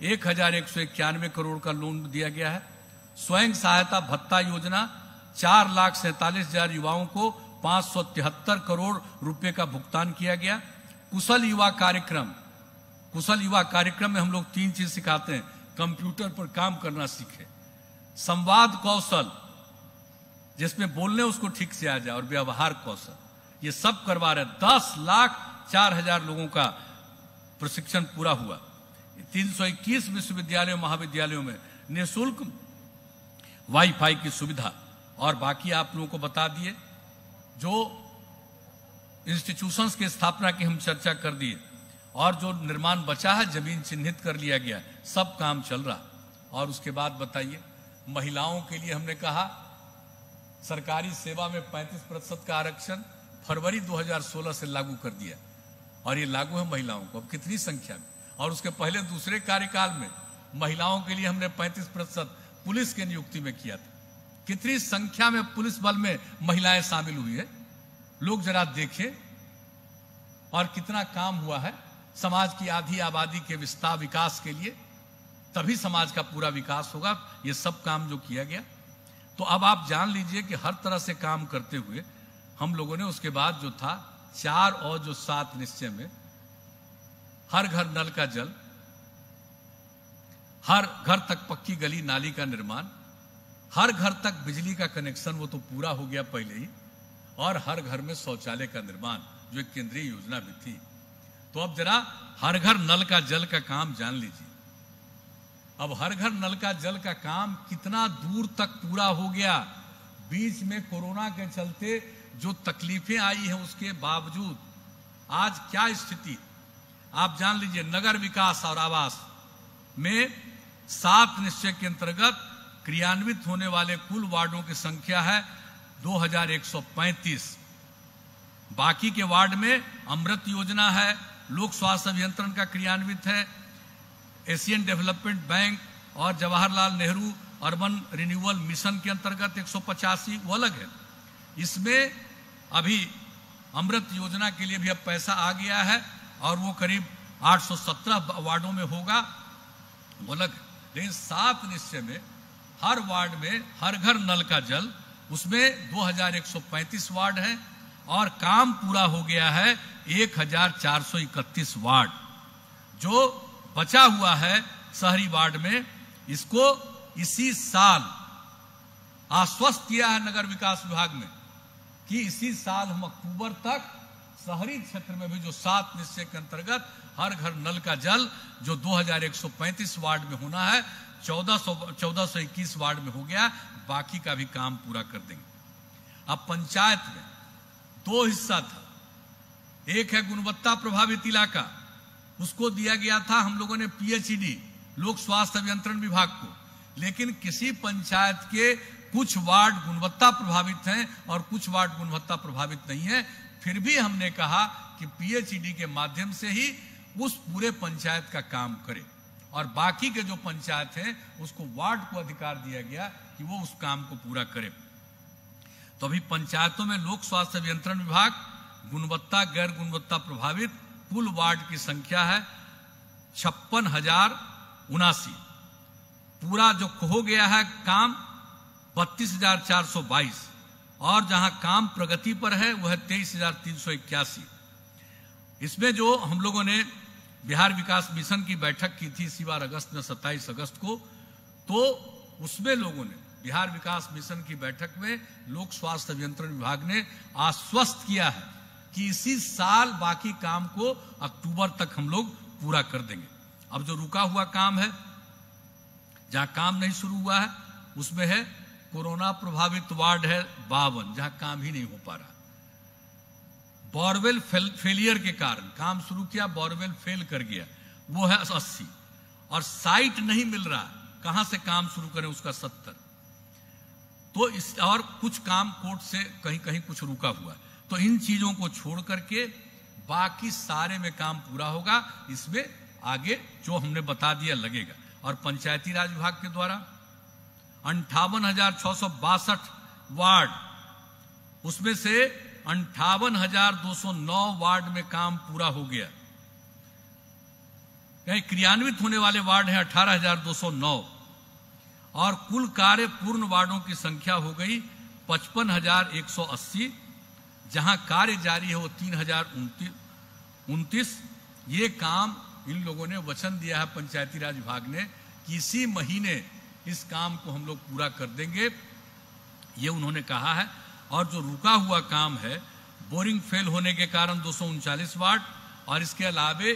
[SPEAKER 1] 1,191 करोड़ का लोन दिया गया है। स्वयं सहायता भत्ता योजना 4,47,000 युवाओं को 573 करोड़ रुपए का भुगतान किया गया। कुशल युवा कार्यक्रम, कुशल युवा कार्यक्रम में हम लोग 3 चीज सिखाते हैं। कंप्यूटर पर काम करना सीखे, संवाद कौशल जिसमें बोलने उसको ठीक से आ जाए, और व्यवहार कौशल, ये सब करवा रहे। 10,04,000 लोगों का प्रशिक्षण पूरा हुआ। 321 विश्वविद्यालयों महाविद्यालयों में निःशुल्क वाईफाई की सुविधा। और बाकी आप लोगों को बता दिए जो इंस्टीट्यूशंस की स्थापना की हम चर्चा कर दिए, और जो निर्माण बचा है जमीन चिन्हित कर लिया गया, सब काम चल रहा। और उसके बाद बताइए, महिलाओं के लिए हमने कहा सरकारी सेवा में 35% का आरक्षण फरवरी 2016 से लागू कर दिया, और ये लागू है महिलाओं को। अब कितनी संख्या में, और उसके पहले दूसरे कार्यकाल में महिलाओं के लिए हमने 35% पुलिस की नियुक्ति में किया था। कितनी संख्या में पुलिस बल में महिलाएं शामिल हुई है, लोग जरा देखें। और कितना काम हुआ है समाज की आधी आबादी के विकास के लिए, तभी समाज का पूरा विकास होगा। ये सब काम जो किया गया, तो अब आप जान लीजिए कि हर तरह से काम करते हुए हम लोगों ने उसके बाद जो था 4 और जो 7 निश्चय में हर घर नल का जल, हर घर तक पक्की गली नाली का निर्माण, हर घर तक बिजली का कनेक्शन, वो तो पूरा हो गया पहले ही, और हर घर में शौचालय का निर्माण जो एक केंद्रीय योजना भी थी। तो अब जरा हर घर नल का जल का काम जान लीजिए। अब हर घर नल का जल का काम कितना दूर तक पूरा हो गया। बीच में कोरोना के चलते जो तकलीफें आई हैं उसके बावजूद आज क्या स्थिति आप जान लीजिए। नगर विकास और आवास में 7 निश्चय के अंतर्गत क्रियान्वित होने वाले कुल वार्डों की संख्या है 2135। बाकी के वार्ड में अमृत योजना है, लोक स्वास्थ्य अभियंत्रण का क्रियान्वित है, एशियन डेवलपमेंट बैंक और Jawaharlal Nehru urban renewal mission के अंतर्गत 185 वो अलग है। इसमें अभी अमृत योजना के लिए भी अब पैसा आ गया है और वो करीब 817 वार्डों में होगा, वो अलग है। लेकिन 7 निश्चय में हर वार्ड में हर घर नल का जल, उसमें 2135 वार्ड है और काम पूरा हो गया है 1431 वार्ड। जो बचा हुआ है शहरी वार्ड में, इसको इसी साल आश्वस्त किया है नगर विकास विभाग में कि इसी साल हम अक्टूबर तक शहरी क्षेत्र में भी जो 7 निश्चय के अंतर्गत हर घर नल का जल जो 2135 वार्ड में होना है, 1421 वार्ड में हो गया, बाकी का भी काम पूरा कर देंगे। अब पंचायत में 2 हिस्सा था, एक है गुणवत्ता प्रभावित इलाका, उसको दिया गया था हम लोगों ने PHED लोक स्वास्थ्य अभियंत्रण विभाग को। लेकिन किसी पंचायत के कुछ वार्ड गुणवत्ता प्रभावित हैं और कुछ वार्ड गुणवत्ता प्रभावित नहीं है, फिर भी हमने कहा कि PHED के माध्यम से ही उस पूरे पंचायत का काम करे और बाकी के जो पंचायत हैं उसको वार्ड को अधिकार दिया गया कि वो उस काम को पूरा करे। तो अभी पंचायतों में लोक स्वास्थ्य अभियंत्रण विभाग, गुणवत्ता गैर गुणवत्ता प्रभावित कुल वार्ड की संख्या है 56,079। पूरा जो हो गया है काम 32,422 और जहां काम प्रगति पर है वह 23,381। इसमें जो हम लोगों ने बिहार विकास मिशन की बैठक की थी इसी बार अगस्त में 27 अगस्त को, तो उसमें लोगों ने बिहार विकास मिशन की बैठक में लोक स्वास्थ्य अभियंत्रण विभाग ने आश्वस्त किया है कि इसी साल बाकी काम को अक्टूबर तक हम लोग पूरा कर देंगे। अब जो रुका हुआ काम है, जहां काम नहीं शुरू हुआ है, उसमें है कोरोना प्रभावित वार्ड है 52, जहां काम ही नहीं हो पा रहा। बोरवेल फेलियर के कारण काम शुरू किया, बोरवेल फेल कर गया, वो है 80 और साइट नहीं मिल रहा, कहां से काम शुरू करें उसका 70। तो इस और कुछ काम कोर्ट से कहीं कहीं कुछ रुका हुआ है। तो इन चीजों को छोड़ करके बाकी सारे में काम पूरा होगा। इसमें आगे जो हमने बता दिया लगेगा। और पंचायती राज विभाग के द्वारा 58,662 वार्ड, उसमें से 58,209 वार्ड में काम पूरा हो गया। कहीं क्रियान्वित होने वाले वार्ड है 18,209 और कुल कार्य पूर्ण वार्डों की संख्या हो गई 55,180। जहां कार्य जारी है वो 3,029। ये काम इन लोगों ने वचन दिया है पंचायती राज विभाग ने कि इसी महीने इस काम को हम लोग पूरा कर देंगे, ये उन्होंने कहा है। और जो रुका हुआ काम है, बोरिंग फेल होने के कारण 239 वार्ड और इसके अलावे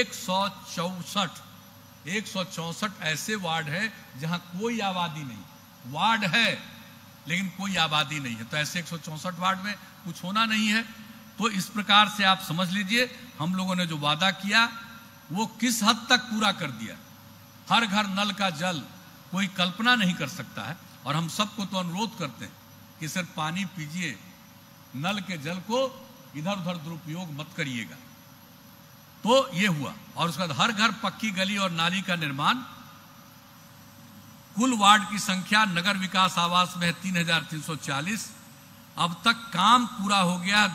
[SPEAKER 1] 164 ऐसे वार्ड है जहां कोई आबादी नहीं, वार्ड है लेकिन कोई आबादी नहीं है। तो ऐसे 164 वार्ड में कुछ होना नहीं है। तो इस प्रकार से आप समझ लीजिए हम लोगों ने जो वादा किया वो किस हद तक पूरा कर दिया। हर घर नल का जल कोई कल्पना नहीं कर सकता है और हम सबको तो अनुरोध करते हैं कि सिर्फ पानी पीजिए, नल के जल को इधर उधर दुरुपयोग मत करिएगा। तो ये हुआ। और उसके बाद हर घर पक्की गली और नाली का निर्माण। कुल वार्ड की संख्या नगर विकास आवास में है 3340। अब तक काम पूरा हो गया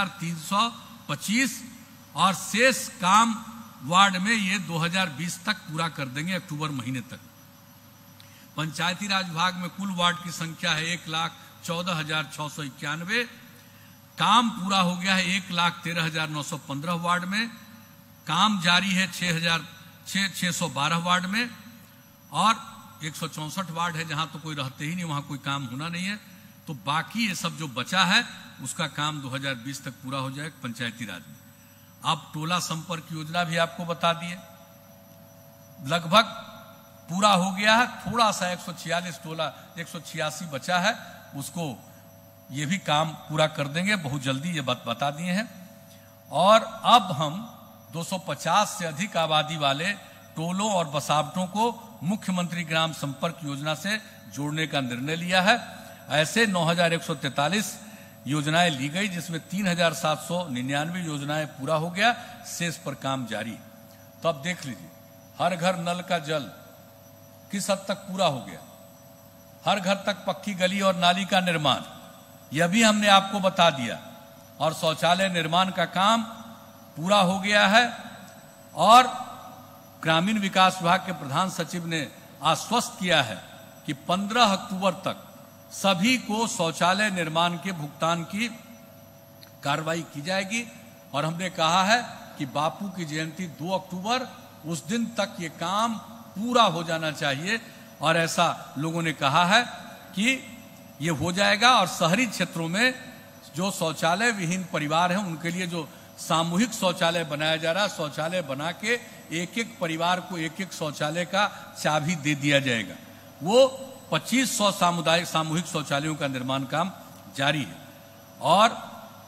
[SPEAKER 1] 2325 और शेष काम वार्ड में ये 2020 तक पूरा कर देंगे, अक्टूबर महीने तक। पंचायती राज विभाग में कुल वार्ड की संख्या है 1,14,691। काम पूरा हो गया है 1,13,915 वार्ड में। काम जारी है 6,612 वार्ड में और 164 वार्ड है जहां तो कोई रहते ही नहीं, वहां कोई काम होना नहीं है। तो बाकी ये सब जो बचा है उसका काम 2020 तक पूरा हो जाएगा पंचायती राज में। अब टोला संपर्क योजना भी आपको बता दिए, लगभग पूरा हो गया है। थोड़ा सा 146 टोला 186 बचा है, उसको ये भी काम पूरा कर देंगे बहुत जल्दी, ये बात बता दिए हैं। और अब हम 250 से अधिक आबादी वाले टोलों और बसावटों को मुख्यमंत्री ग्राम संपर्क योजना से जोड़ने का निर्णय लिया है। ऐसे 9,143 योजनाएं ली गई, जिसमें 3,799 योजनाएं पूरा हो गया, शेष पर काम जारी। तो अब देख लीजिए, हर घर नल का जल किस हद तक पूरा हो गया, हर घर तक पक्की गली और नाली का निर्माण, यह भी हमने आपको बता दिया। और शौचालय निर्माण का काम पूरा हो गया है। और ग्रामीण विकास विभाग के प्रधान सचिव ने आश्वस्त किया है कि 15 अक्टूबर तक सभी को शौचालय निर्माण के भुगतान की कार्रवाई की जाएगी। और हमने कहा है कि बापू की जयंती 2 अक्टूबर, उस दिन तक ये काम पूरा हो जाना चाहिए। और ऐसा लोगों ने कहा है कि ये हो जाएगा। और शहरी क्षेत्रों में जो शौचालय विहीन परिवार हैं उनके लिए जो सामूहिक शौचालय बनाया जा रहा है, शौचालय बना के एक एक परिवार को एक एक शौचालय का चाबी दे दिया जाएगा। वो 2500 सामूहिक शौचालयों का निर्माण काम जारी है। और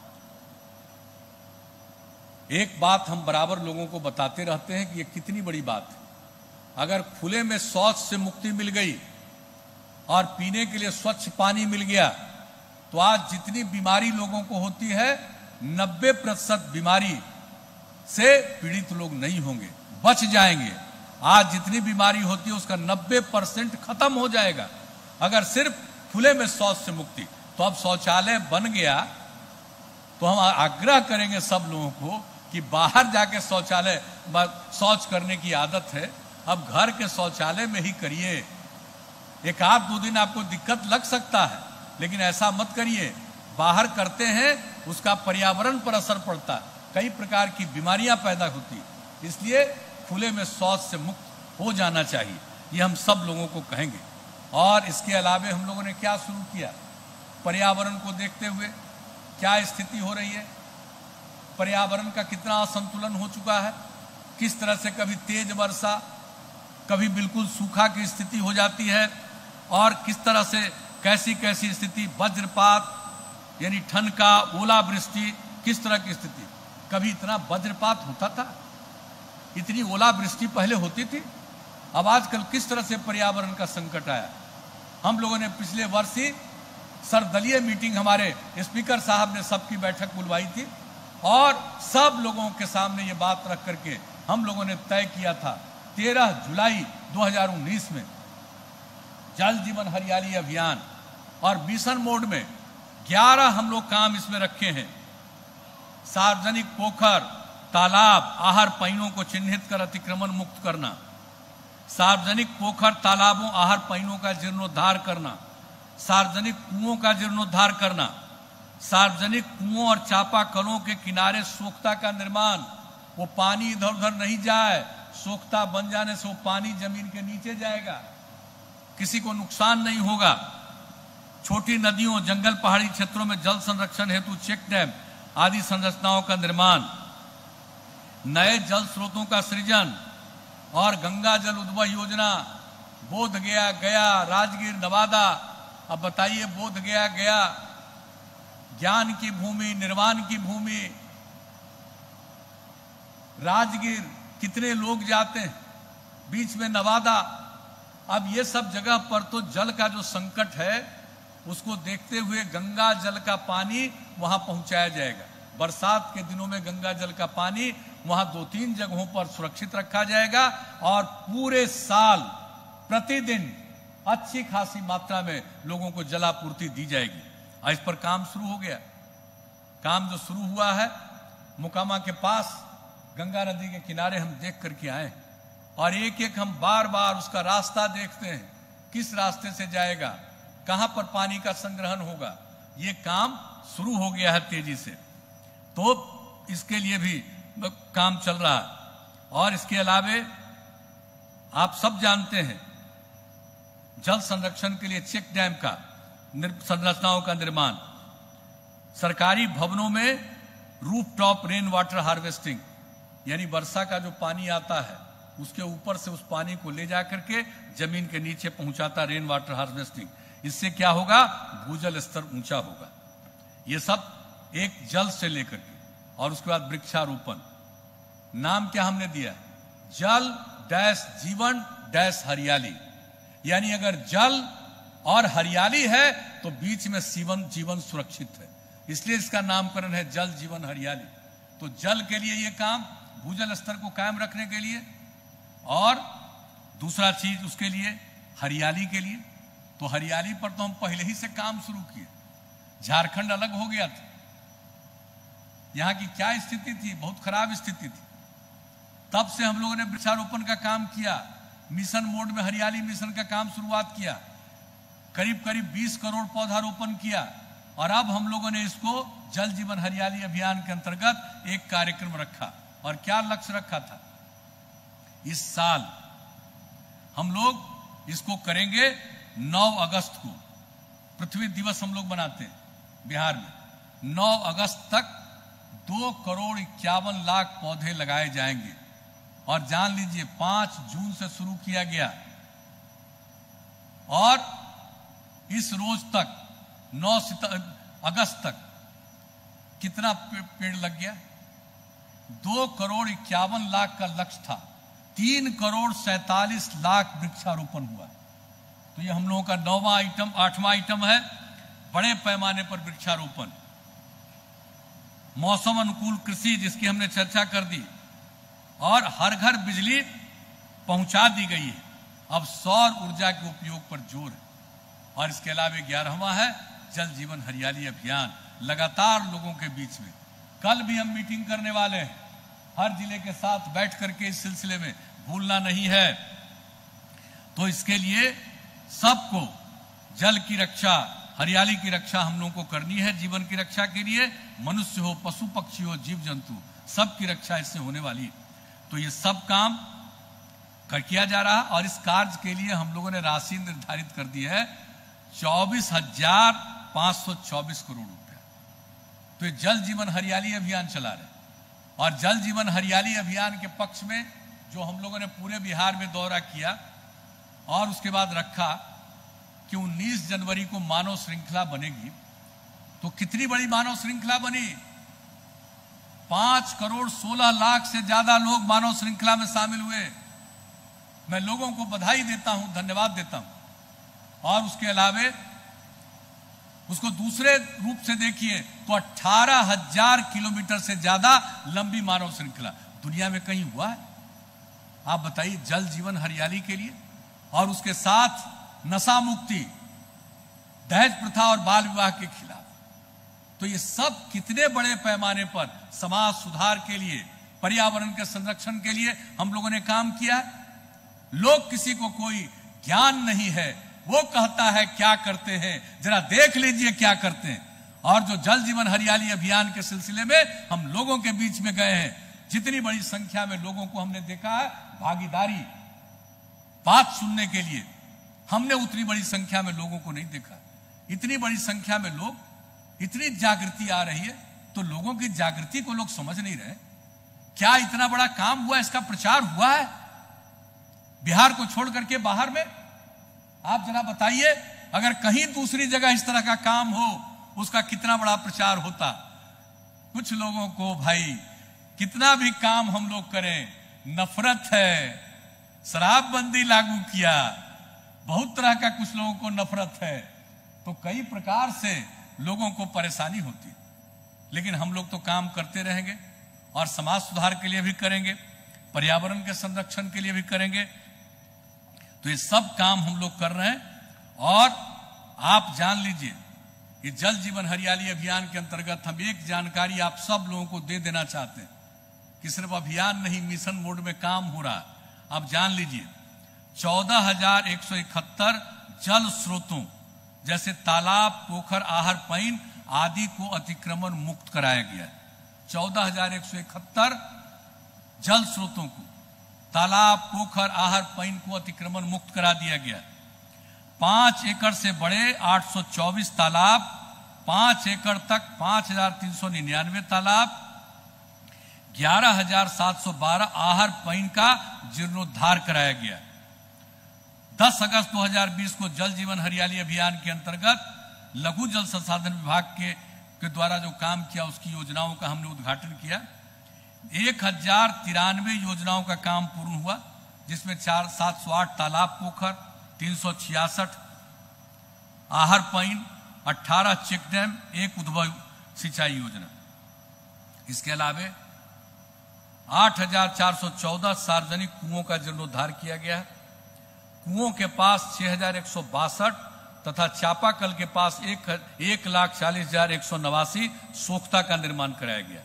[SPEAKER 1] एक बात हम बराबर लोगों को बताते रहते हैं कि ये कितनी बड़ी बात है। अगर खुले में शौच से मुक्ति मिल गई और पीने के लिए स्वच्छ पानी मिल गया, तो आज जितनी बीमारी लोगों को होती है 90% बीमारी से पीड़ित लोग नहीं होंगे, बच जाएंगे। आज जितनी बीमारी होती है उसका 90% खत्म हो जाएगा अगर सिर्फ खुले में शौच से मुक्ति। तो अब शौचालय बन गया तो हम आग्रह करेंगे सब लोगों को कि बाहर जाके शौच करने की आदत है, अब घर के शौचालय में ही करिए। एक आध 2 दिन आपको दिक्कत लग सकता है, लेकिन ऐसा मत करिए। बाहर करते हैं उसका पर्यावरण पर असर पड़ता है, कई प्रकार की बीमारियां पैदा होती है। इसलिए खुले में शौच से मुक्त हो जाना चाहिए, ये हम सब लोगों को कहेंगे। और इसके अलावे हम लोगों ने क्या शुरू किया, पर्यावरण को देखते हुए क्या स्थिति हो रही है, पर्यावरण का कितना असंतुलन हो चुका है, किस तरह से कभी तेज वर्षा, कभी बिल्कुल सूखा की स्थिति हो जाती है, और किस तरह से कैसी कैसी स्थिति, वज्रपात यानी ठनका, ओलावृष्टि, किस तरह की स्थिति। कभी इतना वज्रपात होता था, इतनी ओलावृष्टि पहले होती थी। अब आजकल किस तरह से पर्यावरण का संकट आया। हम लोगों ने पिछले वर्ष ही सर्वदलीय मीटिंग, हमारे स्पीकर साहब ने सबकी बैठक बुलवाई थी और सब लोगों के सामने ये बात रख करके हम लोगों ने तय किया था 13 जुलाई 2019 में जल जीवन हरियाली अभियान, और मिशन मोड में 11 हम लोग काम इसमें रखे हैं। सार्वजनिक पोखर, तालाब, आहर पइनों को चिन्हित कर अतिक्रमण मुक्त करना, सार्वजनिक पोखर, तालाबों, आहर पइनों का जीर्णोद्धार करना, सार्वजनिक कुओं का जीर्णोद्धार करना, सार्वजनिक कुओं और चापाकलों के किनारे सोख्ता का निर्माण, वो पानी इधर उधर नहीं जाए, सोख्ता बन जाने से वो पानी जमीन के नीचे जाएगा, किसी को नुकसान नहीं होगा। छोटी नदियों, जंगल, पहाड़ी क्षेत्रों में जल संरक्षण हेतु चेक डैम आदि संरचनाओं का निर्माण, नए जल स्रोतों का सृजन, और गंगा जल उद्भव योजना, बोध गया, गया, राजगीर, नवादा। अब बताइए, बोध गया गया, ज्ञान की भूमि, निर्वाण की भूमि, राजगीर कितने लोग जाते हैं, बीच में नवादा। अब ये सब जगह पर तो जल का जो संकट है उसको देखते हुए गंगा जल का पानी वहां पहुंचाया जाएगा। बरसात के दिनों में गंगा जल का पानी वहां 2-3 जगहों पर सुरक्षित रखा जाएगा और पूरे साल प्रतिदिन अच्छी खासी मात्रा में लोगों को जलापूर्ति दी जाएगी। और इस पर काम शुरू हो गया। काम जो शुरू हुआ है मोकामा के पास गंगा नदी के किनारे हम देख करके आए और एक एक हम बार बार उसका रास्ता देखते हैं, किस रास्ते से जाएगा, कहां पर पानी का संग्रहण होगा। ये काम शुरू हो गया है तेजी से, तो इसके लिए भी काम चल रहा है। और इसके अलावे आप सब जानते हैं जल संरक्षण के लिए चेक डैम का संरचनाओं का निर्माण, सरकारी भवनों में रूफटॉप रेन वाटर हार्वेस्टिंग, यानी वर्षा का जो पानी आता है उसके ऊपर से उस पानी को ले जाकर के जमीन के नीचे पहुंचाता रेन वाटर हार्वेस्टिंग। इससे क्या होगा, भूजल स्तर ऊंचा होगा। ये सब एक जल से लेकर के, और उसके बाद वृक्षारोपण। नाम क्या हमने दिया, जल डैश जीवन डैश हरियाली, यानी अगर जल और हरियाली है तो बीच में जीवन सुरक्षित है, इसलिए इसका नामकरण है जल जीवन हरियाली। तो जल के लिए ये काम, भूजल स्तर को कायम रखने के लिए, और दूसरा चीज उसके लिए हरियाली के लिए। तो हरियाली पर तो हम पहले ही से काम शुरू किए। झारखंड अलग हो गया था, यहां की क्या स्थिति थी, बहुत खराब स्थिति थी। तब से हम लोगों ने वृक्षारोपण का काम किया, मिशन मोड में हरियाली मिशन का काम शुरुआत किया, करीब करीब 20 करोड़ पौधारोपण किया। और अब हम लोगों ने इसको जल जीवन हरियाली अभियान के अंतर्गत एक कार्यक्रम रखा। और क्या लक्ष्य रखा था, इस साल हम लोग इसको करेंगे 9 अगस्त को, पृथ्वी दिवस हम लोग मनाते हैं बिहार में। 9 अगस्त तक 2,51,00,000 पौधे लगाए जाएंगे। और जान लीजिए 5 जून से शुरू किया गया और इस रोज तक 9 अगस्त तक कितना पेड़ लग गया, 2,51,00,000 का लक्ष्य था, 3,47,00,000 वृक्षारोपण हुआ। तो ये हम लोगों का 8वां आइटम है, बड़े पैमाने पर वृक्षारोपण। मौसम अनुकूल कृषि जिसकी हमने चर्चा कर दी, और हर घर बिजली पहुंचा दी गई है। अब सौर ऊर्जा के उपयोग पर जोर है। और इसके अलावा 11वां है जल जीवन हरियाली अभियान, लगातार लोगों के बीच में। कल भी हम मीटिंग करने वाले हैं, हर जिले के साथ बैठ करके इस सिलसिले में, भूलना नहीं है। तो इसके लिए सबको जल की रक्षा, हरियाली की रक्षा हम लोगों को करनी है। जीवन की रक्षा के लिए मनुष्य हो, पशु पक्षी हो, जीव जंतु, सबकी रक्षा इससे होने वाली है। तो ये सब काम किया जा रहा है। और इस कार्य के लिए हम लोगों ने राशि निर्धारित कर दी है 24,524 करोड़ रुपया। तो ये जल जीवन हरियाली अभियान चला रहे। और जल जीवन हरियाली अभियान के पक्ष में जो हम लोगों ने पूरे बिहार में दौरा किया और उसके बाद रखा कि 19 जनवरी को मानव श्रृंखला बनेगी। तो कितनी बड़ी मानव श्रृंखला बनी, 5,16,00,000 से ज्यादा लोग मानव श्रृंखला में शामिल हुए। मैं लोगों को बधाई देता हूं, धन्यवाद देता हूं। और उसके अलावे उसको दूसरे रूप से देखिए तो 18,000 किलोमीटर से ज्यादा लंबी मानव श्रृंखला दुनिया में कहीं हुआ है, आप बताइए, जल जीवन हरियाली के लिए। और उसके साथ नशा मुक्ति, दहेज प्रथा और बाल विवाह के खिलाफ। तो ये सब कितने बड़े पैमाने पर समाज सुधार के लिए, पर्यावरण के संरक्षण के लिए हम लोगों ने काम किया है। लोग किसी को कोई ज्ञान नहीं है, वो कहता है क्या करते हैं, जरा देख लीजिए क्या करते हैं। और जो जल जीवन हरियाली अभियान के सिलसिले में हम लोगों के बीच में गए हैं, जितनी बड़ी संख्या में लोगों को हमने देखा है भागीदारी, बात सुनने के लिए, हमने उतनी बड़ी संख्या में लोगों को नहीं देखा। इतनी बड़ी संख्या में लोग, इतनी जागृति आ रही है, तो लोगों की जागृति को लोग समझ नहीं रहे। क्या इतना बड़ा काम हुआ, इसका प्रचार हुआ है बिहार को छोड़ करके बाहर में? आप जरा बताइए, अगर कहीं दूसरी जगह इस तरह का काम हो, उसका कितना बड़ा प्रचार होता। कुछ लोगों को भाई कितना भी काम हम लोग करें, नफरत है। शराबबंदी लागू किया, बहुत तरह का कुछ लोगों को नफरत है, तो कई प्रकार से लोगों को परेशानी होती। लेकिन हम लोग तो काम करते रहेंगे। और समाज सुधार के लिए भी करेंगे, पर्यावरण के संरक्षण के लिए भी करेंगे। तो ये सब काम हम लोग कर रहे हैं। और आप जान लीजिए, ये जल जीवन हरियाली अभियान के अंतर्गत हम एक जानकारी आप सब लोगों को दे देना चाहते हैं कि सिर्फ अभियान नहीं, मिशन मोड में काम हो रहा है। आप जान लीजिए 14,171 जल स्रोतों जैसे तालाब, पोखर, आहर, पईन आदि को अतिक्रमण मुक्त कराया गया है। 14,171 जल स्रोतों को, तालाब, पोखर, आहर, पईन को अतिक्रमण मुक्त करा दिया गया। 5 एकड़ से बड़े 824 तालाब, 5 एकड़ तक 5,399 तालाब, 11,712 आहर, पईन का जीर्णोद्धार कराया गया। 10 अगस्त 2020 को जल जीवन हरियाली अभियान के अंतर्गत लघु जल संसाधन विभाग के द्वारा जो काम किया उसकी योजनाओं का हमने उद्घाटन किया। 1093 योजनाओं का काम पूर्ण हुआ, जिसमें 708 तालाब, पोखर, 366 आहर, पईन, 18 चेक डैम, 1 उद्भव सिंचाई योजना। इसके अलावा 8,414 सार्वजनिक कुओं का जीर्णोद्धार किया गया है। कुओं के पास 6,162 तथा चापाकल के पास 1,40,189 सोख्ता का निर्माण कराया गया।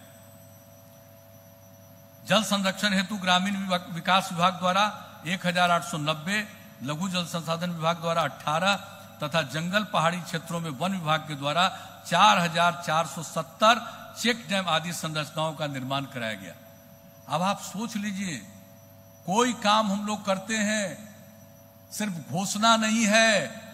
[SPEAKER 1] जल संरक्षण हेतु ग्रामीण विकास विभाग द्वारा 1,890, लघु जल संसाधन विभाग द्वारा 18 तथा जंगल पहाड़ी क्षेत्रों में वन विभाग के द्वारा 4,470 चेक डैम आदि संरचनाओं का निर्माण कराया गया। अब आप सोच लीजिए, कोई काम हम लोग करते हैं, सिर्फ घोषणा नहीं है,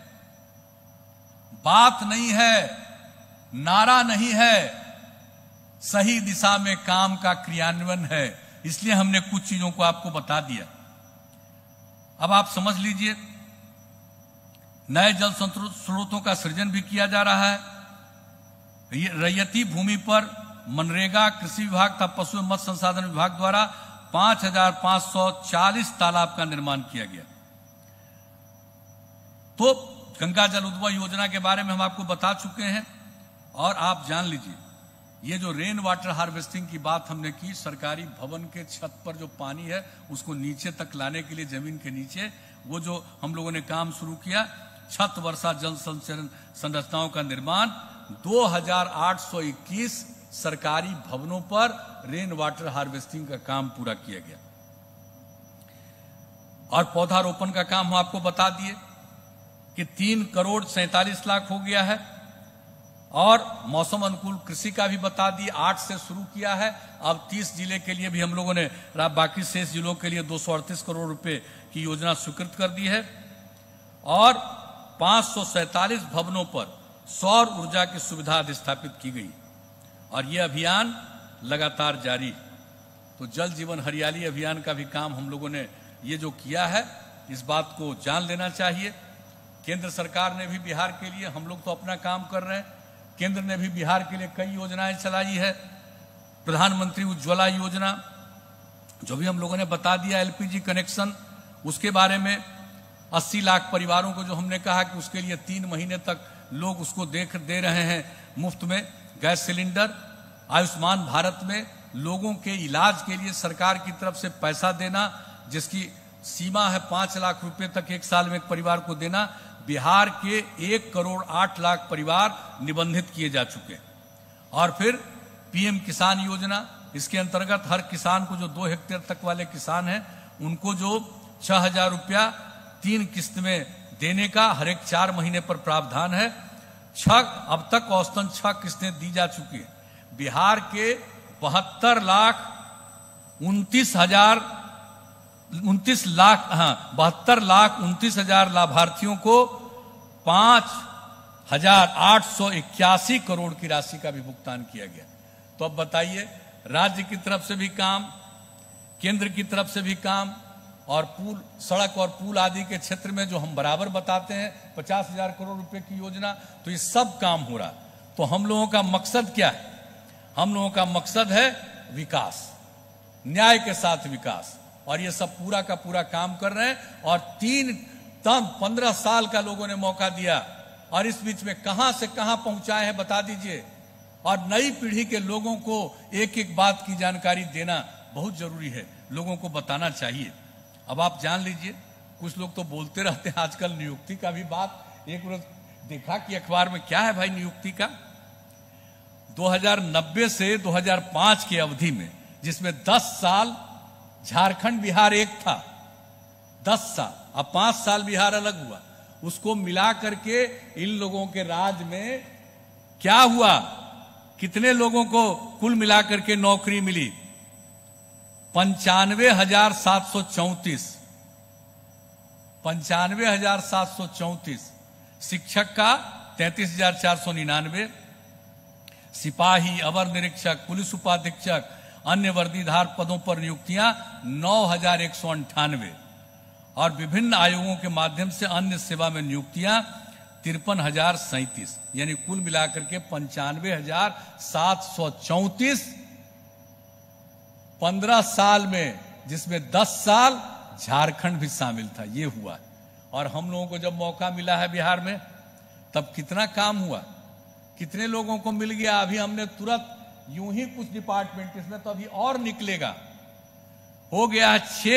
[SPEAKER 1] बात नहीं है, नारा नहीं है, सही दिशा में काम का क्रियान्वयन है। इसलिए हमने कुछ चीजों को आपको बता दिया। अब आप समझ लीजिए, नए जल स्रोतों का सृजन भी किया जा रहा है। रैयती भूमि पर मनरेगा, कृषि विभाग तथा पशु एवं मत्स्य संसाधन विभाग द्वारा 5,540 तालाब का निर्माण किया गया। तो गंगा जल उद्भव योजना के बारे में हम आपको बता चुके हैं। और आप जान लीजिए, ये जो रेन वाटर हार्वेस्टिंग की बात हमने की, सरकारी भवन के छत पर जो पानी है उसको नीचे तक लाने के लिए, जमीन के नीचे, वो जो हम लोगों ने काम शुरू किया, छत वर्षा जल संचरण संरचनाओं का निर्माण 2,821 सरकारी भवनों पर रेन वाटर हार्वेस्टिंग का काम पूरा किया गया। और पौधारोपण का काम हम आपको बता दिए कि 3,47,00,000 हो गया है। और मौसम अनुकूल कृषि का भी बता दिए, 8 से शुरू किया है। अब 30 जिले के लिए भी हम लोगों ने, बाकी शेष जिलों के लिए 238 करोड़ रुपए की योजना स्वीकृत कर दी है। और 547 भवनों पर सौर ऊर्जा की सुविधा स्थापित की गई। और यह अभियान लगातार जारी है। तो जल जीवन हरियाली अभियान का भी काम हम लोगों ने ये जो किया है, इस बात को जान लेना चाहिए। केंद्र सरकार ने भी बिहार के लिए, हम लोग तो अपना काम कर रहे हैं, केंद्र ने भी बिहार के लिए कई योजनाएं चलाई है। प्रधानमंत्री उज्ज्वला योजना, जो भी हम लोगों ने बता दिया, एलपीजी कनेक्शन, उसके बारे में 80 लाख परिवारों को जो हमने कहा कि उसके लिए 3 महीने तक लोग उसको दे रहे हैं मुफ्त में गैस सिलेंडर। आयुष्मान भारत में लोगों के इलाज के लिए सरकार की तरफ से पैसा देना, जिसकी सीमा है 5 लाख रुपए तक एक साल में एक परिवार को देना। बिहार के 1,08,00,000 परिवार निबंधित किए जा चुके हैं। और फिर पीएम किसान योजना, इसके अंतर्गत हर किसान को, जो 2 हेक्टेयर तक वाले किसान हैं, उनको जो 6,000 रुपया 3 किस्त में देने का हर एक 4 महीने पर प्रावधान है। अब तक औसतन 6 किस्तें दी जा चुकी है। बिहार के 72,29,000 लाभार्थियों को 5,881 करोड़ की राशि का भी भुगतान किया गया। तो अब बताइए, राज्य की तरफ से भी काम, केंद्र की तरफ से भी काम, और पुल, सड़क और पुल आदि के क्षेत्र में जो हम बराबर बताते हैं 50,000 करोड़ रुपए की योजना, तो ये सब काम हो रहा। तो हम लोगों का मकसद क्या है? हम लोगों का मकसद है विकास, न्याय के साथ विकास। और ये सब पूरा का पूरा काम कर रहे हैं। और 15 साल का लोगों ने मौका दिया, और इस बीच में कहां से कहां पहुंचाए हैं बता दीजिए। और नई पीढ़ी के लोगों को एक एक बात की जानकारी देना बहुत जरूरी है, लोगों को बताना चाहिए। अब आप जान लीजिए, कुछ लोग तो बोलते रहते हैं आजकल नियुक्ति का भी बात। एक रोज देखा कि अखबार में क्या है भाई नियुक्ति का, 2090 से 2005 की अवधि में, जिसमें 10 साल झारखंड बिहार एक था, 10 साल, अब 5 साल बिहार अलग हुआ, उसको मिला करके इन लोगों के राज में क्या हुआ, कितने लोगों को कुल मिलाकर के नौकरी मिली? 95,734, 95,734। शिक्षक का 33,499, सिपाही, अवर निरीक्षक, पुलिस उपाधीक्षक, अन्य वर्दीधार पदों पर नियुक्तियां 9,198 और विभिन्न आयोगों के माध्यम से अन्य सेवा में नियुक्तियां 53,037, यानी कुल मिलाकर के 95,734 15 साल में, जिसमें 10 साल झारखंड भी शामिल था, ये हुआ। और हम लोगों को जब मौका मिला है बिहार में, तब कितना काम हुआ, कितने लोगों को मिल गया। अभी हमने तुरंत यूं ही कुछ डिपार्टमेंट, इसमें तो अभी और निकलेगा, हो गया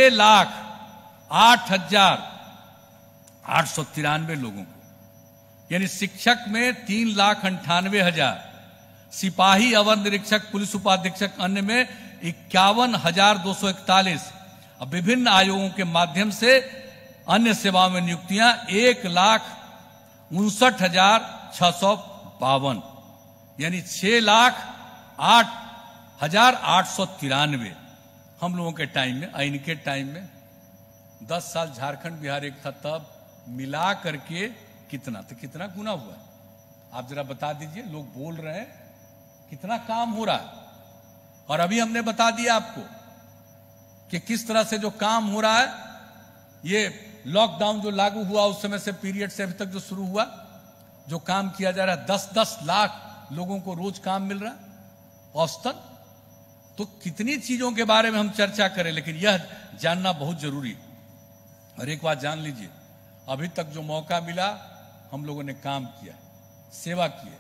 [SPEAKER 1] 6,08,893 लोगों को, यानी शिक्षक में 3,98,000, सिपाही, अवर निरीक्षक, पुलिस उपाधीक्षक, अन्य में 51,241। अब विभिन्न आयोगों के माध्यम से अन्य सेवाओं में नियुक्तियां 1,59,652, यानी 6,08,893 हम लोगों के टाइम में, इनके टाइम में 10 साल झारखंड बिहार एक था, तब मिला करके कितना, तो कितना गुना हुआ, आप जरा बता दीजिए। लोग बोल रहे हैं कितना काम हो रहा है, और अभी हमने बता दिया आपको कि किस तरह से जो काम हो रहा है, ये लॉकडाउन जो लागू हुआ उस समय से पीरियड से अभी तक जो शुरू हुआ, जो काम किया जा रहा है, 10-10 लाख लोगों को रोज काम मिल रहा है औसतन। तो कितनी चीजों के बारे में हम चर्चा करें, लेकिन यह जानना बहुत जरूरी है। और एक बात जान लीजिए, अभी तक जो मौका मिला, हम लोगों ने काम किया, सेवा किए,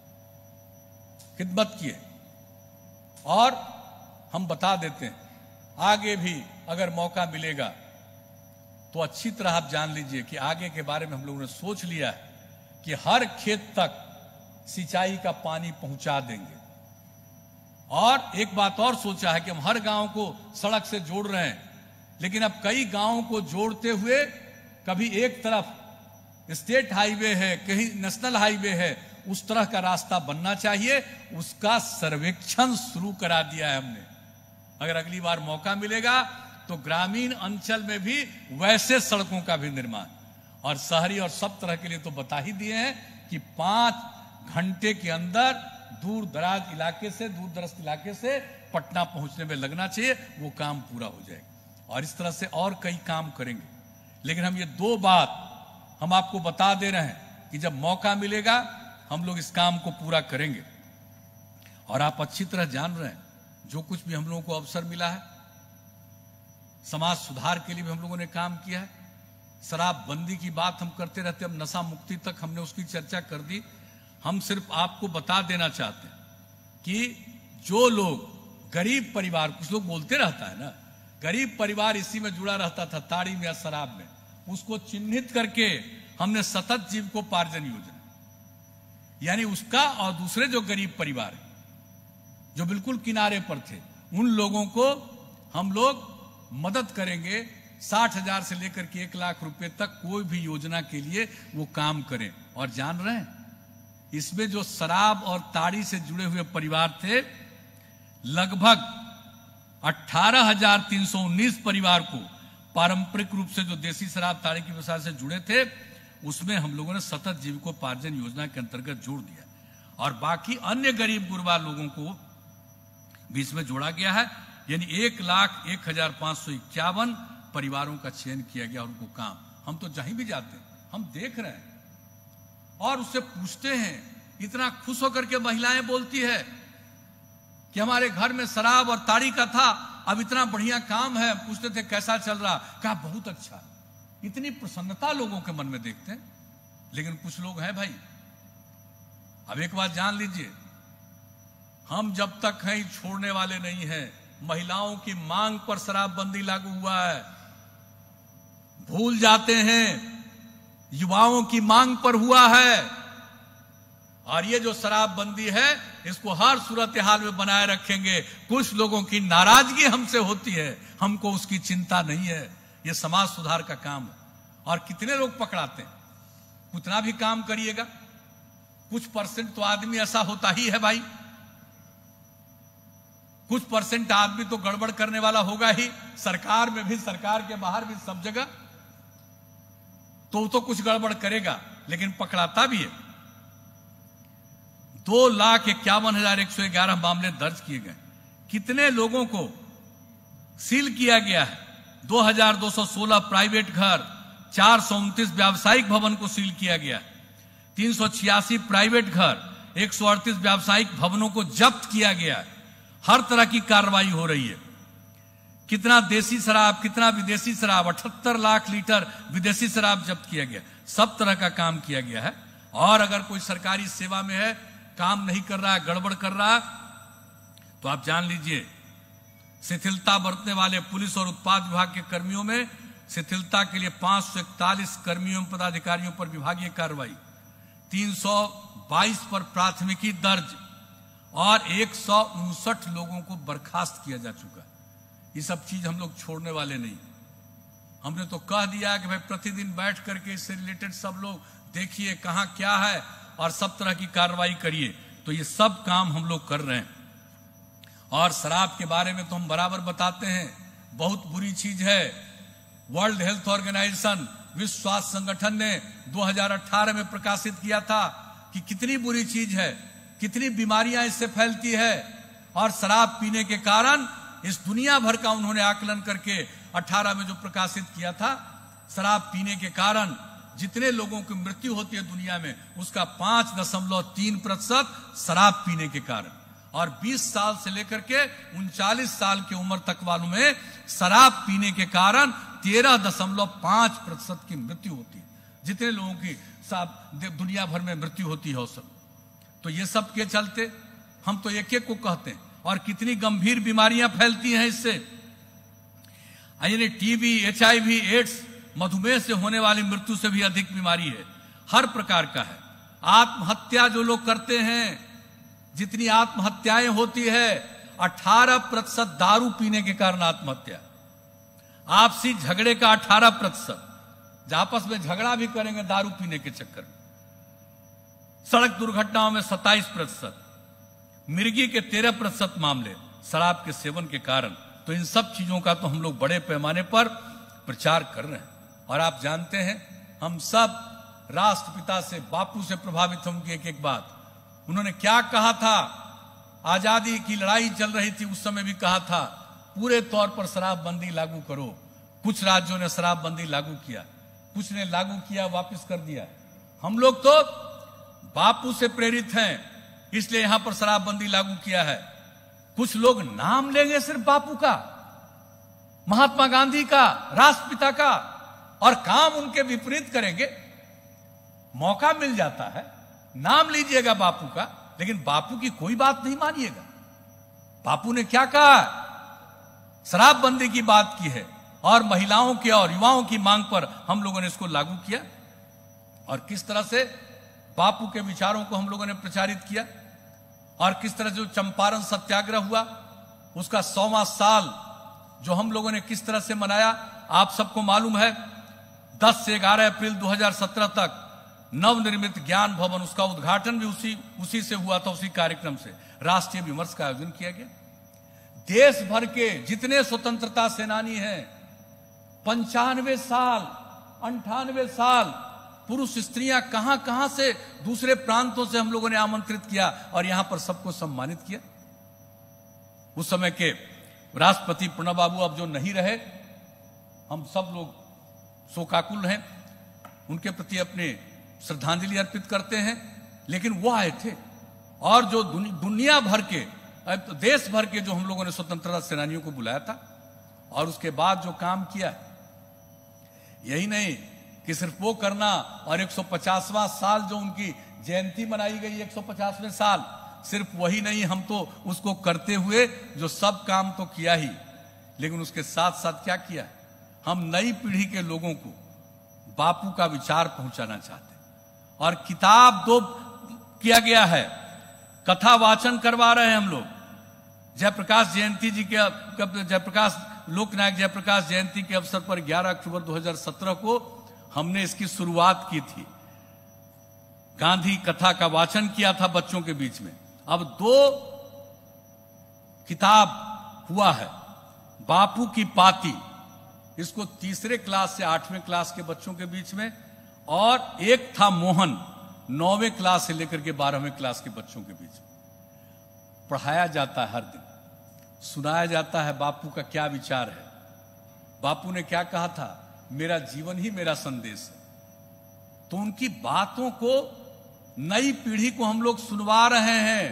[SPEAKER 1] खिदमत किए, और हम बता देते हैं आगे भी अगर मौका मिलेगा तो अच्छी तरह आप जान लीजिए कि आगे के बारे में हम लोगों ने सोच लिया है कि हर खेत तक सिंचाई का पानी पहुंचा देंगे। और एक बात और सोचा है कि हम हर गांव को सड़क से जोड़ रहे हैं, लेकिन अब कई गांवों को जोड़ते हुए कभी एक तरफ स्टेट हाईवे है, कहीं नेशनल हाईवे है, उस तरह का रास्ता बनना चाहिए। उसका सर्वेक्षण शुरू करा दिया है हमने। अगर अगली बार मौका मिलेगा तो ग्रामीण अंचल में भी वैसे सड़कों का भी निर्माण, और शहरी और सब तरह के लिए तो बता ही दिए हैं कि 5 घंटे के अंदर दूर दराज इलाके से, दूर दराज इलाके से पटना पहुंचने में लगना चाहिए, वो काम पूरा हो जाएगा। और इस तरह से और कई काम करेंगे। लेकिन हम ये 2 बात हम आपको बता दे रहे हैं कि जब मौका मिलेगा हम लोग इस काम को पूरा करेंगे। और आप अच्छी तरह जान रहे हैं, जो कुछ भी हम लोगों को अवसर मिला है, समाज सुधार के लिए भी हम लोगों ने काम किया है। शराबबंदी की बात हम करते रहते, अब नशा मुक्ति तक हमने उसकी चर्चा कर दी। हम सिर्फ आपको बता देना चाहते हैं कि जो लोग गरीब परिवार, कुछ लोग बोलते रहता है ना, गरीब परिवार इसी में जुड़ा रहता था, ताड़ी में या शराब में, उसको चिन्हित करके हमने सतत जीविकोपार्जन योजना, यानी उसका और दूसरे जो गरीब परिवार है जो बिल्कुल किनारे पर थे, उन लोगों को हम लोग मदद करेंगे। 60,000 से लेकर के 1 लाख रुपए तक कोई भी योजना के लिए वो काम करें। और जान रहे हैं, इसमें जो शराब और ताड़ी से जुड़े हुए परिवार थे, लगभग 18,319 परिवार को पारंपरिक रूप से जो देसी शराब ताड़ी की व्यवसाय से जुड़े थे, उसमें हम लोगों ने सतत जीविकोपार्जन योजना के अंतर्गत जोड़ दिया। और बाकी अन्य गरीब गुरबा लोगों को भी इसमें जोड़ा गया है, यानी 1,01,551 परिवारों का चयन किया गया। और उनको काम, हम तो जहां भी जाते हैं हम देख रहे हैं और उससे पूछते हैं, इतना खुश होकर के महिलाएं बोलती है कि हमारे घर में शराब और ताड़ी का था, अब इतना बढ़िया काम है। पूछते थे कैसा चल रहा, कहा बहुत अच्छा। इतनी प्रसन्नता लोगों के मन में देखते हैं। लेकिन कुछ लोग हैं भाई, अब एक बात जान लीजिए, हम जब तक हैं छोड़ने वाले नहीं हैं। महिलाओं की मांग पर शराबबंदी लागू हुआ है, भूल जाते हैं युवाओं की मांग पर हुआ है। और ये जो शराबबंदी है इसको हर सूरत हाल में बनाए रखेंगे। कुछ लोगों की नाराजगी हमसे होती है, हमको उसकी चिंता नहीं है। ये समाज सुधार का काम है। और कितने लोग पकड़ाते हैं, उतना भी काम करिएगा, कुछ परसेंट तो आदमी ऐसा होता ही है भाई, कुछ परसेंट आदमी तो गड़बड़ करने वाला होगा ही। सरकार में भी, सरकार के बाहर भी, सब जगह तो कुछ गड़बड़ करेगा, लेकिन पकड़ाता भी है। 2,51,111 मामले दर्ज किए गए। कितने लोगों को सील किया गया है? 2,216 प्राइवेट घर, 429 व्यावसायिक भवन को सील किया गया, 386 प्राइवेट घर, 138 व्यावसायिक भवनों को जब्त किया गया है। हर तरह की कार्रवाई हो रही है। कितना देसी शराब, कितना विदेशी शराब, 78 लाख लीटर विदेशी शराब जब्त किया गया। सब तरह का काम किया गया है। और अगर कोई सरकारी सेवा में है, काम नहीं कर रहा है, गड़बड़ कर रहा है, तो आप जान लीजिए शिथिलता बरतने वाले पुलिस और उत्पाद विभाग के कर्मियों में शिथिलता के लिए 541 कर्मियों पदाधिकारियों पर विभागीय कार्रवाई, 322 पर प्राथमिकी दर्ज और 159 लोगों को बर्खास्त किया जा चुका है। ये सब चीज हम लोग छोड़ने वाले नहीं। हमने तो कह दिया कि भाई प्रतिदिन बैठ करके इससे रिलेटेड सब लोग देखिए कहां क्या है और सब तरह की कार्रवाई करिए। तो ये सब काम हम लोग कर रहे हैं। और शराब के बारे में तो हम बराबर बताते हैं, बहुत बुरी चीज है। वर्ल्ड हेल्थ ऑर्गेनाइजेशन, विश्व स्वास्थ्य संगठन ने 2018 में प्रकाशित किया था कि कितनी बुरी चीज है, कितनी बीमारियां इससे फैलती है। और शराब पीने के कारण इस दुनिया भर का उन्होंने आकलन करके 18 में जो प्रकाशित किया था, शराब पीने के कारण जितने लोगों की मृत्यु होती है दुनिया में, उसका 5.3% शराब पीने के कारण। और 20 साल से लेकर के 39 साल की उम्र तक वालों में शराब पीने के कारण 13.5% की मृत्यु होती है। जितने लोगों की दुनिया भर में मृत्यु होती है औसत। तो ये सब के चलते हम तो एक एक को कहते हैं। और कितनी गंभीर बीमारियां फैलती हैं इससे, यानी टीबी, HIV, एड्स, मधुमेह से होने वाली मृत्यु से भी अधिक बीमारी है, हर प्रकार का है। आत्महत्या जो लोग करते हैं, जितनी आत्महत्याएं होती है, 18% दारू पीने के कारण आत्महत्या। आपसी झगड़े का 18%, आपस में झगड़ा भी करेंगे दारू पीने के चक्कर में। सड़क दुर्घटनाओं में 27%, मिर्गी के 13% मामले शराब के सेवन के कारण। तो इन सब चीजों का तो हम लोग बड़े पैमाने पर प्रचार कर रहे हैं। और आप जानते हैं, हम सब राष्ट्रपिता से, बापू से प्रभावित होंगे। एक एक बात उन्होंने क्या कहा था, आजादी की लड़ाई चल रही थी उस समय भी कहा था पूरे तौर पर शराबबंदी लागू करो। कुछ राज्यों ने शराबबंदी लागू किया, कुछ ने लागू किया वापस कर दिया। हम लोग तो बापू से प्रेरित हैं, इसलिए यहां पर शराबबंदी लागू किया है। कुछ लोग नाम लेंगे सिर्फ बापू का, महात्मा गांधी का, राष्ट्रपिता का, और काम उनके विपरीत करेंगे। मौका मिल जाता है, नाम लीजिएगा बापू का, लेकिन बापू की कोई बात नहीं मानिएगा। बापू ने क्या कहा, शराबबंदी की बात की है और महिलाओं के और युवाओं की मांग पर हम लोगों ने इसको लागू किया। और किस तरह से बापू के विचारों को हम लोगों ने प्रचारित किया, और किस तरह से जो चंपारण सत्याग्रह हुआ उसका 100वां साल जो हम लोगों ने किस तरह से मनाया, आप सबको मालूम है। 10 से 11 अप्रैल 2017 तक नवनिर्मित ज्ञान भवन, उसका उद्घाटन भी उसी से हुआ था, उसी कार्यक्रम से राष्ट्रीय विमर्श का आयोजन किया गया। देश भर के जितने स्वतंत्रता सेनानी हैं, 95 साल, 98 साल, पुरुष स्त्रियां कहां कहां से दूसरे प्रांतों से हम लोगों ने आमंत्रित किया और यहां पर सबको सम्मानित किया। उस समय के राष्ट्रपति प्रणब बाबू अब जो नहीं रहे, हम सब लोग शोकाकुल हैं, उनके प्रति अपने श्रद्धांजलि अर्पित करते हैं। लेकिन वो आए थे और जो दुनिया भर के, देश भर के जो हम लोगों ने स्वतंत्रता सेनानियों को बुलाया था, और उसके बाद जो काम किया, यही नहीं कि सिर्फ वो करना और 150वां साल जो उनकी जयंती मनाई गई, 150वें साल, सिर्फ वही नहीं, हम तो उसको करते हुए जो सब काम तो किया ही, लेकिन उसके साथ साथ क्या किया, हम नई पीढ़ी के लोगों को बापू का विचार पहुंचाना चाहते हैं। और किताब 2 किया गया है, कथा वाचन करवा रहे हैं हम लोग। जयप्रकाश जयंती जी के जयप्रकाश लोकनायक जयप्रकाश जयंती के अवसर पर 11 अक्टूबर 2017 को हमने इसकी शुरुआत की थी। गांधी कथा का वाचन किया था बच्चों के बीच में। अब 2 किताब हुआ है, बापू की पाती, इसको 3रे क्लास से 8वें क्लास के बच्चों के बीच में, और एक था मोहन 9वें क्लास से लेकर के 12वें क्लास के बच्चों के बीच में। पढ़ाया जाता है हर दिन, सुनाया जाता है बापू का क्या विचार है, बापू ने क्या कहा था, मेरा जीवन ही मेरा संदेश है। तो उनकी बातों को नई पीढ़ी को हम लोग सुनवा रहे हैं।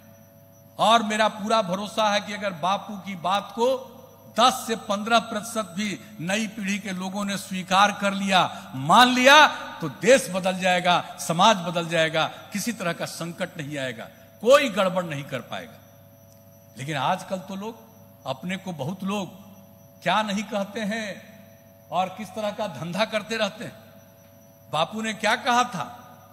[SPEAKER 1] और मेरा पूरा भरोसा है कि अगर बापू की बात को 10 से 15% भी नई पीढ़ी के लोगों ने स्वीकार कर लिया, मान लिया, तो देश बदल जाएगा, समाज बदल जाएगा, किसी तरह का संकट नहीं आएगा, कोई गड़बड़ नहीं कर पाएगा। लेकिन आजकल तो लोग अपने को, बहुत लोग क्या नहीं कहते हैं और किस तरह का धंधा करते रहते हैं। बापू ने क्या कहा था,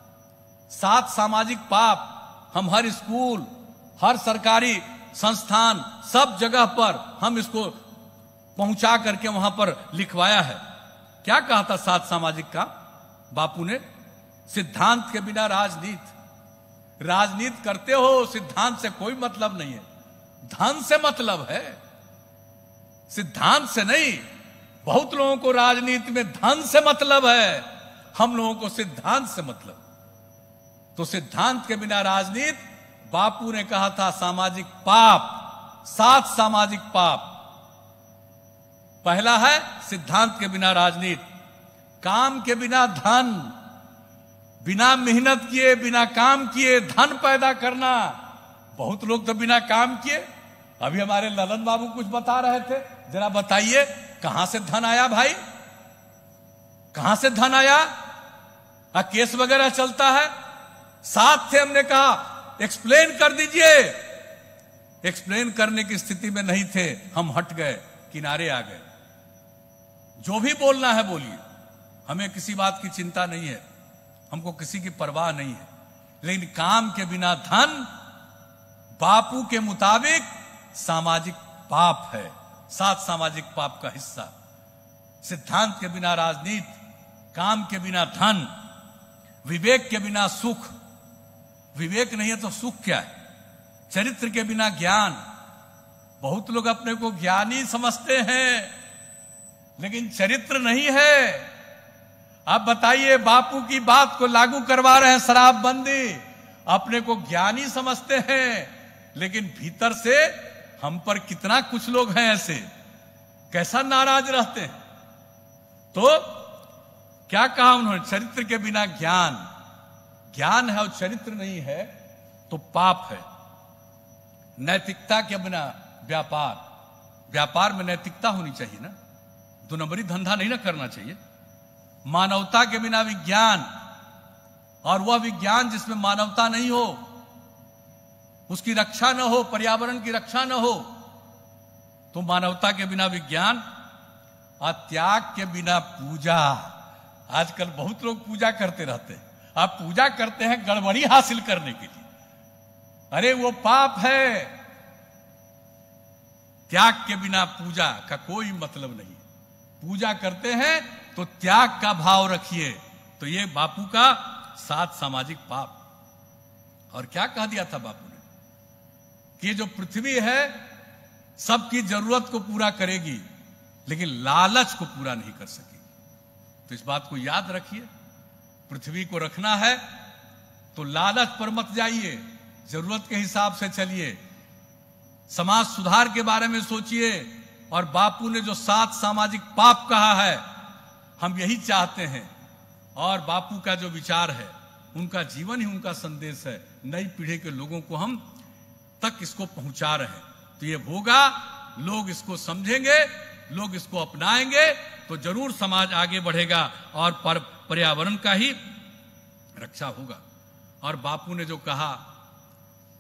[SPEAKER 1] 7 सामाजिक पाप हम हर स्कूल, हर सरकारी संस्थान, सब जगह पर हम इसको पहुंचा करके वहां पर लिखवाया है। क्या कहा था 7 सामाजिक का बापू ने, सिद्धांत के बिना राजनीति, राजनीति करते हो सिद्धांत से कोई मतलब नहीं है, धन से मतलब है, सिद्धांत से नहीं। बहुत लोगों को राजनीति में धन से मतलब है, हम लोगों को सिद्धांत से मतलब। तो सिद्धांत के बिना राजनीति, बापू ने कहा था सामाजिक पाप, 7 सामाजिक पाप। पहला है सिद्धांत के बिना राजनीति, काम के बिना धन, बिना मेहनत किए, बिना काम किए धन पैदा करना। बहुत लोग तो बिना काम किए, अभी हमारे ललन बाबू कुछ बता रहे थे, जरा बताइए कहां से धन आया भाई, कहां से धन आया? केस वगैरह चलता है, साथ थे, हमने कहा एक्सप्लेन कर दीजिए, एक्सप्लेन करने की स्थिति में नहीं थे, हम हट गए, किनारे आ गए। जो भी बोलना है बोलिए, हमें किसी बात की चिंता नहीं है, हमको किसी की परवाह नहीं है, लेकिन काम के बिना धन बापू के मुताबिक सामाजिक पाप है, 7 सामाजिक पाप का हिस्सा। सिद्धांत के बिना राजनीति, काम के बिना धन, विवेक के बिना सुख, विवेक नहीं है तो सुख क्या है, चरित्र के बिना ज्ञान। बहुत लोग अपने को ज्ञानी समझते हैं, लेकिन चरित्र नहीं है। आप बताइए, बापू की बात को लागू करवा रहे हैं शराबबंदी, अपने को ज्ञानी समझते हैं, लेकिन भीतर से हम पर कितना कुछ लोग हैं ऐसे, कैसा नाराज रहते हैं। तो क्या कहा उन्होंने, चरित्र के बिना ज्ञान, ज्ञान है और चरित्र नहीं है तो पाप है। नैतिकता के बिना व्यापार, व्यापार में नैतिकता होनी चाहिए ना, 2 नंबरी धंधा नहीं ना करना चाहिए। मानवता के बिना विज्ञान, और वह विज्ञान जिसमें मानवता नहीं हो, उसकी रक्षा न हो, पर्यावरण की रक्षा न हो, तो मानवता के बिना विज्ञान। और त्याग के बिना पूजा, आजकल बहुत लोग पूजा करते रहते हैं, आप पूजा करते हैं गड़बड़ी हासिल करने के लिए, अरे वो पाप है। त्याग के बिना पूजा का कोई मतलब नहीं, पूजा करते हैं तो त्याग का भाव रखिए। तो ये बापू का 7 सामाजिक पाप। और क्या कह दिया था बापू ने, कि जो पृथ्वी है सबकी जरूरत को पूरा करेगी, लेकिन लालच को पूरा नहीं कर सकेगी। तो इस बात को याद रखिए, पृथ्वी को रखना है तो लालच पर मत जाइए, जरूरत के हिसाब से चलिए, समाज सुधार के बारे में सोचिए। और बापू ने जो 7 सामाजिक पाप कहा है, हम यही चाहते हैं। और बापू का जो विचार है, उनका जीवन ही उनका संदेश है, नई पीढ़ी के लोगों को हम तक इसको पहुंचा रहे हैं। तो ये होगा, लोग इसको समझेंगे, लोग इसको अपनाएंगे, तो जरूर समाज आगे बढ़ेगा और पर्यावरण का ही रक्षा होगा। और बापू ने जो कहा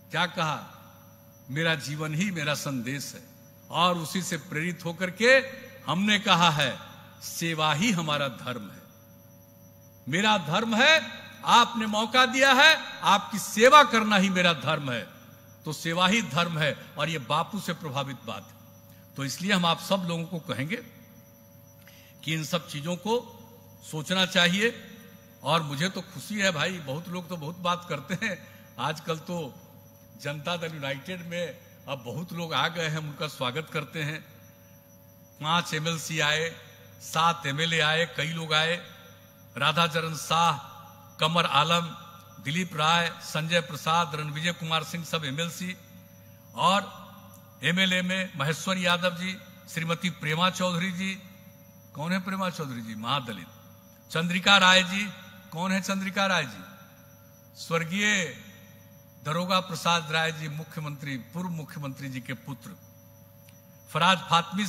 [SPEAKER 1] क्या कहा, मेरा जीवन ही मेरा संदेश है, और उसी से प्रेरित होकर के हमने कहा है सेवा ही हमारा धर्म है। मेरा धर्म है, आपने मौका दिया है, आपकी सेवा करना ही मेरा धर्म है, तो सेवा ही धर्म है, और ये बापू से प्रभावित बात है। तो इसलिए हम आप सब लोगों को कहेंगे कि इन सब चीजों को सोचना चाहिए। और मुझे तो खुशी है भाई, बहुत लोग तो बहुत बात करते हैं, आजकल तो जनता दल यूनाइटेड में अब बहुत लोग आ गए हैं, उनका स्वागत करते हैं। 5 MLC आए, 7 MLA आए, कई लोग आए, राधाचरण शाह, कमर आलम, दिलीप राय, संजय प्रसाद, रणविजय कुमार सिंह सब MLC, और MLA में महेश्वर यादव जी, श्रीमती प्रेमा चौधरी जी, कौन है प्रेमा चौधरी जी, महादलित, चंद्रिका राय जी, कौन है चंद्रिका राय जी, स्वर्गीय दरोगा प्रसाद राय जी, मुख्यमंत्री, पूर्व मुख्यमंत्री जी के पुत्र, फराज फातमी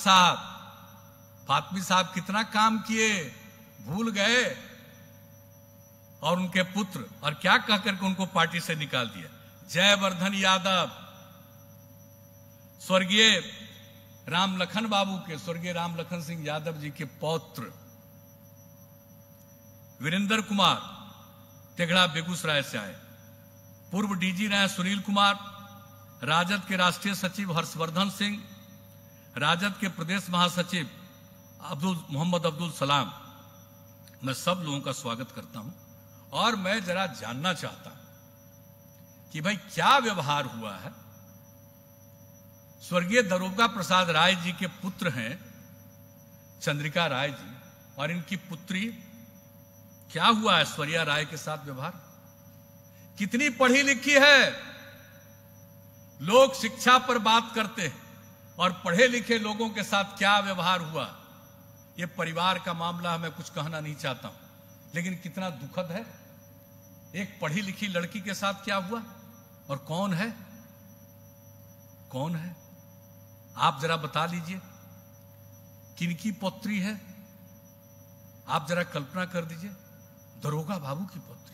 [SPEAKER 1] साहब कितना काम किए, भूल गए, और उनके पुत्र, और क्या कह करके उनको पार्टी से निकाल दिया। जयवर्धन यादव, स्वर्गीय रामलखन बाबू के, स्वर्गीय रामलखन सिंह यादव जी के पौत्र वीरेंद्र कुमार तेघड़ा बेगूसराय से आए, पूर्व DG रहे सुनील कुमार, राजद के राष्ट्रीय सचिव हर्षवर्धन सिंह, राजद के प्रदेश महासचिव मोहम्मद अब्दुल सलाम। मैं सब लोगों का स्वागत करता हूं, और मैं जरा जानना चाहता हूं कि भाई क्या व्यवहार हुआ है। स्वर्गीय दरोगा प्रसाद राय जी के पुत्र हैं चंद्रिका राय जी, और इनकी पुत्री, क्या हुआ है ऐश्वर्या राय के साथ व्यवहार? कितनी पढ़ी लिखी है? लोग शिक्षा पर बात करते हैं, और पढ़े लिखे लोगों के साथ क्या व्यवहार हुआ, यह परिवार का मामला है, मैं कुछ कहना नहीं चाहता हूं, लेकिन कितना दुखद है। एक पढ़ी लिखी लड़की के साथ क्या हुआ, और कौन है, कौन है, आप जरा बता लीजिए, किनकी पौत्री है, आप जरा कल्पना कर दीजिए, दरोगा बाबू की पौत्री,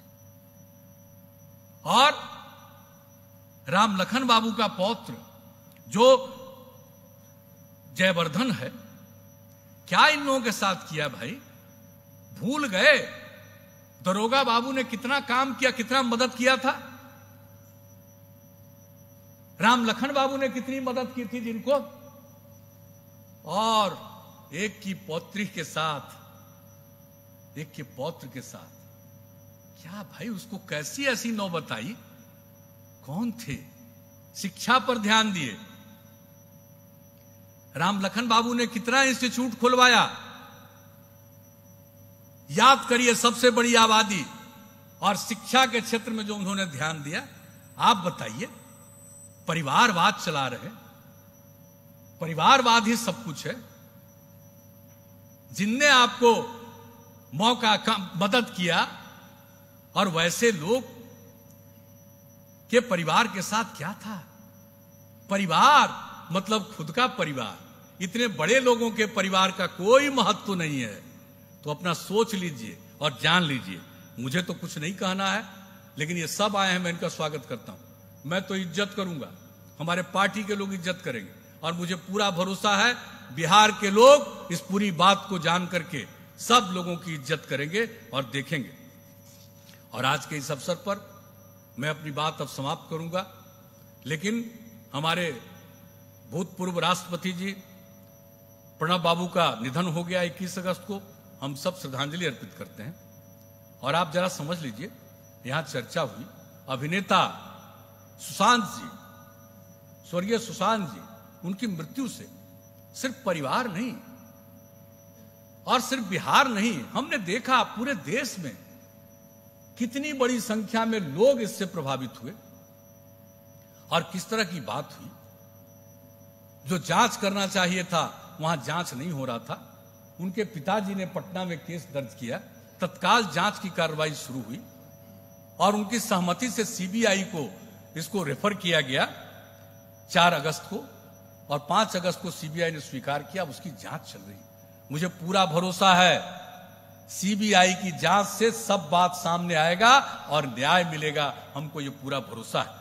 [SPEAKER 1] और रामलखन बाबू का पौत्र जो जयवर्धन है, क्या इन लोगों के साथ किया भाई? भूल गए दरोगा बाबू ने कितना काम किया, कितना मदद किया था, रामलखन बाबू ने कितनी मदद की थी जिनको, और एक की पौत्री के साथ, एक के पौत्र के साथ क्या भाई, उसको कैसी ऐसी नौबत आई? कौन थे? शिक्षा पर ध्यान दिए। रामलखन बाबू ने कितना इंस्टीट्यूट खुलवाया, याद करिए, सबसे बड़ी आबादी, और शिक्षा के क्षेत्र में जो उन्होंने ध्यान दिया। आप बताइए, परिवारवाद चला रहे, परिवारवाद ही सब कुछ है। जिनने आपको मौका का मदद किया, और वैसे लोग के परिवार के साथ क्या था? परिवार मतलब खुद का परिवार, इतने बड़े लोगों के परिवार का कोई महत्व नहीं है। तो अपना सोच लीजिए और जान लीजिए। मुझे तो कुछ नहीं कहना है, लेकिन ये सब आए हैं, मैं इनका स्वागत करता हूं। मैं तो इज्जत करूंगा, हमारे पार्टी के लोग इज्जत करेंगे, और मुझे पूरा भरोसा है बिहार के लोग इस पूरी बात को जान करके सब लोगों की इज्जत करेंगे और देखेंगे। और आज के इस अवसर पर मैं अपनी बात अब समाप्त करूंगा, लेकिन हमारे भूतपूर्व राष्ट्रपति जी प्रणब बाबू का निधन हो गया 21 अगस्त को। हम सब श्रद्धांजलि अर्पित करते हैं। और आप जरा समझ लीजिए, यहां चर्चा हुई अभिनेता सुशांत जी, स्वर्गीय सुशांत जी, उनकी मृत्यु से सिर्फ परिवार नहीं और सिर्फ बिहार नहीं, हमने देखा पूरे देश में कितनी बड़ी संख्या में लोग इससे प्रभावित हुए, और किस तरह की बात हुई। जो जांच करना चाहिए था वहां जांच नहीं हो रहा था। उनके पिताजी ने पटना में केस दर्ज किया, तत्काल जांच की कार्रवाई शुरू हुई, और उनकी सहमति से सीबीआई को इसको रेफर किया गया 4 अगस्त को, और 5 अगस्त को सीबीआई ने स्वीकार किया। उसकी जांच चल रही। मुझे पूरा भरोसा है सीबीआई की जांच से सब बात सामने आएगा और न्याय मिलेगा, हमको ये पूरा भरोसा है।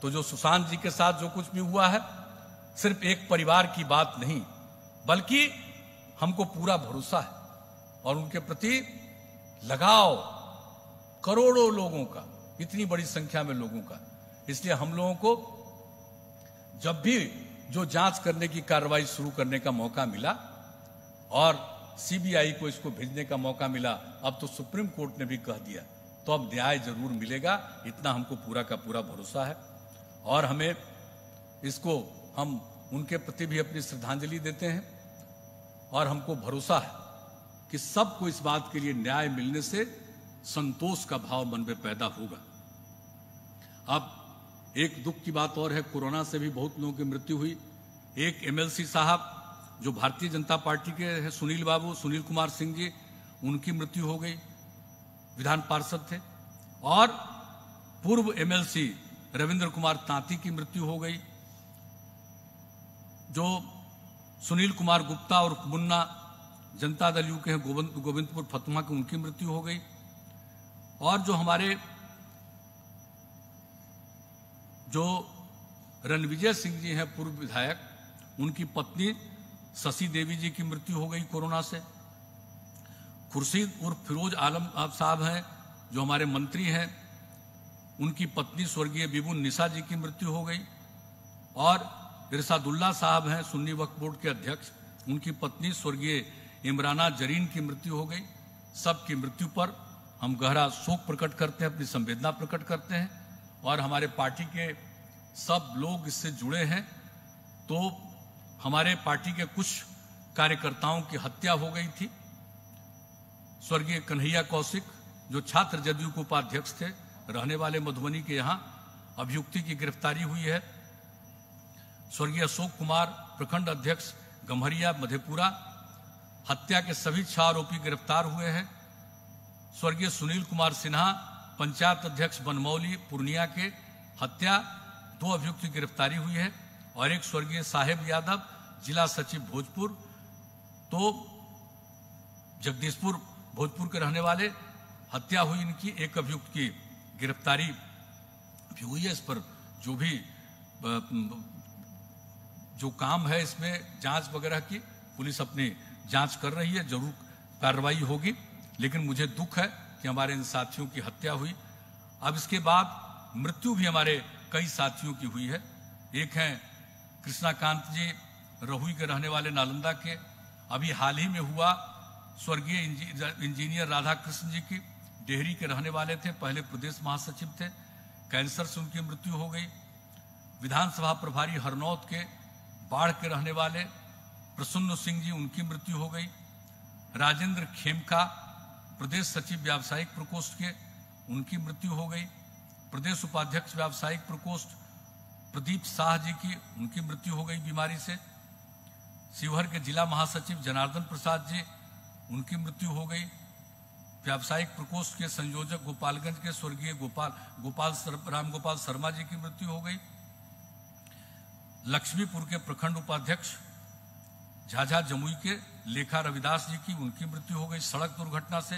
[SPEAKER 1] तो जो सुशांत जी के साथ जो कुछ भी हुआ है सिर्फ एक परिवार की बात नहीं, बल्कि हमको पूरा भरोसा है और उनके प्रति लगाव करोड़ों लोगों का, इतनी बड़ी संख्या में लोगों का। इसलिए हम लोगों को जब भी जो जांच करने की कार्रवाई शुरू करने का मौका मिला और सीबीआई को इसको भेजने का मौका मिला, अब तो सुप्रीम कोर्ट ने भी कह दिया, तो अब न्याय जरूर मिलेगा, इतना हमको पूरा का पूरा भरोसा है। और हमें इसको हम उनके प्रति भी अपनी श्रद्धांजलि देते हैं और हमको भरोसा है कि सबको इस बात के लिए न्याय मिलने से संतोष का भाव मन में पैदा होगा। अब एक दुख की बात और है, कोरोना से भी बहुत लोगों की मृत्यु हुई। एक एमएलसी साहब जो भारतीय जनता पार्टी के हैं, सुनील बाबू, सुनील कुमार सिंह जी, उनकी मृत्यु हो गई, विधान पार्षद थे। और पूर्व एमएलसी रविंद्र कुमार तांती की मृत्यु हो गई। जो सुनील कुमार गुप्ता और मुन्ना जनता दल यू के हैं गोविंदपुर फतुहा के, उनकी मृत्यु हो गई। और जो हमारे जो रणविजय सिंह जी हैं पूर्व विधायक, उनकी पत्नी शशि देवी जी की मृत्यु हो गई कोरोना से। खुर्शीद उर्फ फिरोज आलम साहब हैं जो हमारे मंत्री हैं, उनकी पत्नी स्वर्गीय बिबुन निशा जी की मृत्यु हो गई। और इरशादुल्ला साहब हैं सुन्नी वक्फ बोर्ड के अध्यक्ष, उनकी पत्नी स्वर्गीय इमराना जरीन की मृत्यु हो गई। सबकी मृत्यु पर हम गहरा शोक प्रकट करते हैं, अपनी संवेदना प्रकट करते हैं। और हमारे पार्टी के सब लोग इससे जुड़े हैं। तो हमारे पार्टी के कुछ कार्यकर्ताओं की हत्या हो गई थी। स्वर्गीय कन्हैया कौशिक जो छात्र जदयू के उपाध्यक्ष थे, रहने वाले मधुबनी के, यहां अभियुक्ति की गिरफ्तारी हुई है। स्वर्गीय अशोक कुमार प्रखंड अध्यक्ष गम्हरिया मधेपुरा, हत्या के सभी 6 आरोपी गिरफ्तार हुए हैं। स्वर्गीय सुनील कुमार सिन्हा पंचायत अध्यक्ष बनमौली पूर्णिया के, हत्या 2 अभियुक्त की गिरफ्तारी हुई है। और एक स्वर्गीय साहेब यादव जिला सचिव भोजपुर, तो जगदीशपुर भोजपुर के रहने वाले, हत्या हुई इनकी, एक अभियुक्त की गिरफ्तारी भी हुई है। इस पर जो भी जो काम है इसमें जांच वगैरह की पुलिस अपनी जांच कर रही है, जरूर कार्रवाई होगी। लेकिन मुझे दुख है कि हमारे इन साथियों की हत्या हुई। अब इसके बाद मृत्यु भी हमारे कई साथियों की हुई है। एक हैं कृष्णाकांत जी, रहुई के रहने वाले नालंदा के। अभी हाल ही में हुआ स्वर्गीय इंजीनियर राधा कृष्ण जी की, डेहरी के रहने वाले थे, पहले प्रदेश महासचिव थे, कैंसर से उनकी मृत्यु हो गई। विधानसभा प्रभारी हरनौत के, बाढ़ के रहने वाले प्रसन्न सिंह जी, उनकी मृत्यु हो गई। राजेंद्र खेमका प्रदेश सचिव व्यावसायिक प्रकोष्ठ के, उनकी मृत्यु हो गई। प्रदेश उपाध्यक्ष व्यावसायिक प्रकोष्ठ प्रदीप शाह जी की, उनकी मृत्यु हो गई बीमारी से। शिवहर के जिला महासचिव जनार्दन प्रसाद जी, उनकी मृत्यु हो गई। व्यावसायिक प्रकोष्ठ के संयोजक गोपालगंज के स्वर्गीय राम गोपाल शर्मा जी की मृत्यु हो गई। लक्ष्मीपुर के प्रखंड उपाध्यक्ष झाझा जमुई के लेखा रविदास जी की, उनकी मृत्यु हो गई सड़क दुर्घटना से।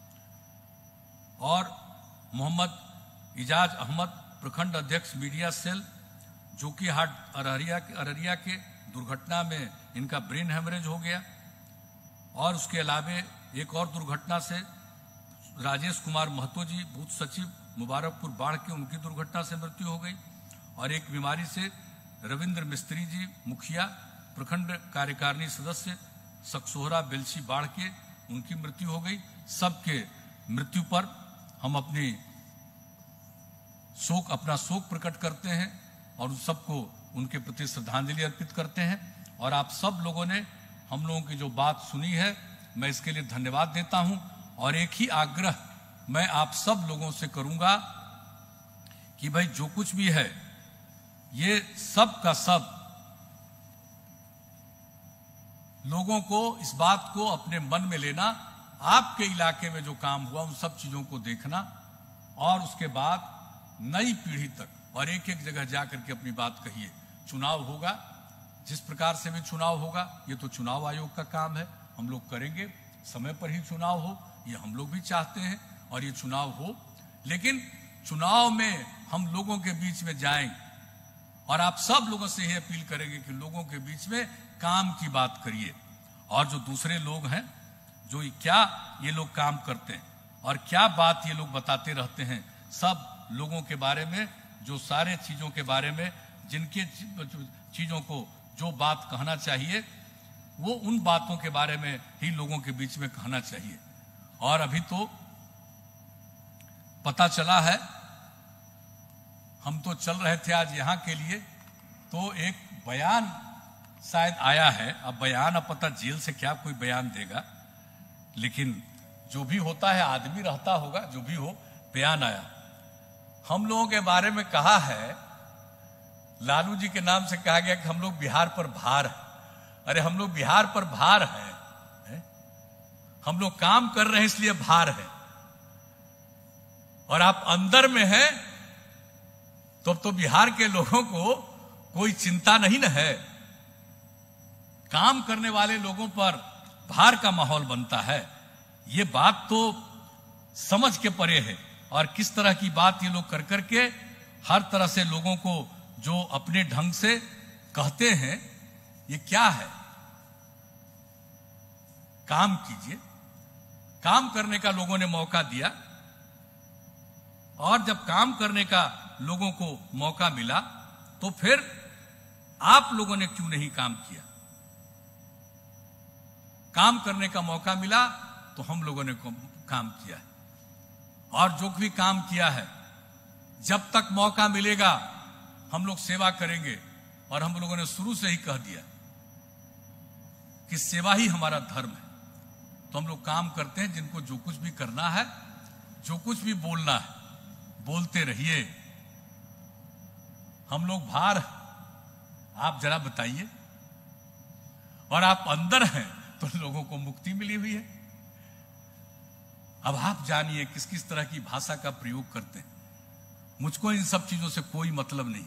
[SPEAKER 1] और मोहम्मद इजाज अहमद प्रखंड अध्यक्ष मीडिया सेल, जो कि हाट अररिया के दुर्घटना में इनका ब्रेन हेमरेज हो गया। और उसके अलावे एक और दुर्घटना से राजेश कुमार महतो जी बूथ सचिव मुबारकपुर बाढ़ के, उनकी दुर्घटना से मृत्यु हो गई। और एक बीमारी से रविंद्र मिस्त्री जी मुखिया प्रखंड कार्यकारिणी सदस्य सकसोहरा बेलसी बाढ़ के, उनकी मृत्यु हो गई। सबके मृत्यु पर हम अपना शोक प्रकट करते हैं और उन सबको उनके प्रति श्रद्धांजलि अर्पित करते हैं। और आप सब लोगों ने हम लोगों की जो बात सुनी है, मैं इसके लिए धन्यवाद देता हूं। और एक ही आग्रह मैं आप सब लोगों से करूंगा कि भाई जो कुछ भी है ये सब का सब लोगों को इस बात को अपने मन में लेना, आपके इलाके में जो काम हुआ उन सब चीजों को देखना और उसके बाद नई पीढ़ी तक और एक एक जगह जाकर के अपनी बात कहिए। चुनाव होगा, जिस प्रकार से भी चुनाव होगा, ये तो चुनाव आयोग का काम है, हम लोग करेंगे, समय पर ही चुनाव हो, ये हम लोग भी चाहते हैं और ये चुनाव हो। लेकिन चुनाव में हम लोगों के बीच में जाएं, और आप सब लोगों से यह अपील करेंगे कि लोगों के बीच में काम की बात करिए। और जो दूसरे लोग हैं, जो क्या ये लोग काम करते हैं और क्या बात ये लोग बताते रहते हैं, सब लोगों के बारे में, जो सारे चीजों के बारे में, जिनके चीजों को जो बात कहना चाहिए, वो उन बातों के बारे में ही लोगों के बीच में कहना चाहिए। और अभी तो पता चला है, हम तो चल रहे थे आज यहाँ के लिए, तो एक बयान शायद आया है। अब बयान, अब पता जेल से क्या कोई बयान देगा, लेकिन जो भी होता है आदमी रहता होगा, जो भी हो, बयान आया। हम लोगों के बारे में कहा है, लालू जी के नाम से कहा गया कि हम लोग बिहार पर भार है। अरे हम लोग बिहार पर भार है? हम लोग काम कर रहे हैं इसलिए भार है। और आप अंदर में हैं तो बिहार के लोगों को कोई चिंता नहीं न है। काम करने वाले लोगों पर भार का माहौल बनता है। ये बात तो समझ के परे है। और किस तरह की बात ये लोग कर करके हर तरह से लोगों को जो अपने ढंग से कहते हैं, ये क्या है? काम कीजिए। काम करने का लोगों ने मौका दिया, और जब काम करने का लोगों को मौका मिला तो फिर आप लोगों ने क्यों नहीं काम किया? काम करने का मौका मिला तो हम लोगों ने काम किया है। और जो भी काम किया है, जब तक मौका मिलेगा हम लोग सेवा करेंगे। और हम लोगों ने शुरू से ही कह दिया कि सेवा ही हमारा धर्म है। तो हम लोग काम करते हैं। जिनको जो कुछ भी करना है, जो कुछ भी बोलना है, बोलते रहिए। हम लोग भार, आप जरा बताइए। और आप अंदर हैं तो लोगों को मुक्ति मिली हुई है। अब आप जानिए किस किस तरह की भाषा का प्रयोग करते हैं। मुझको इन सब चीजों से कोई मतलब नहीं।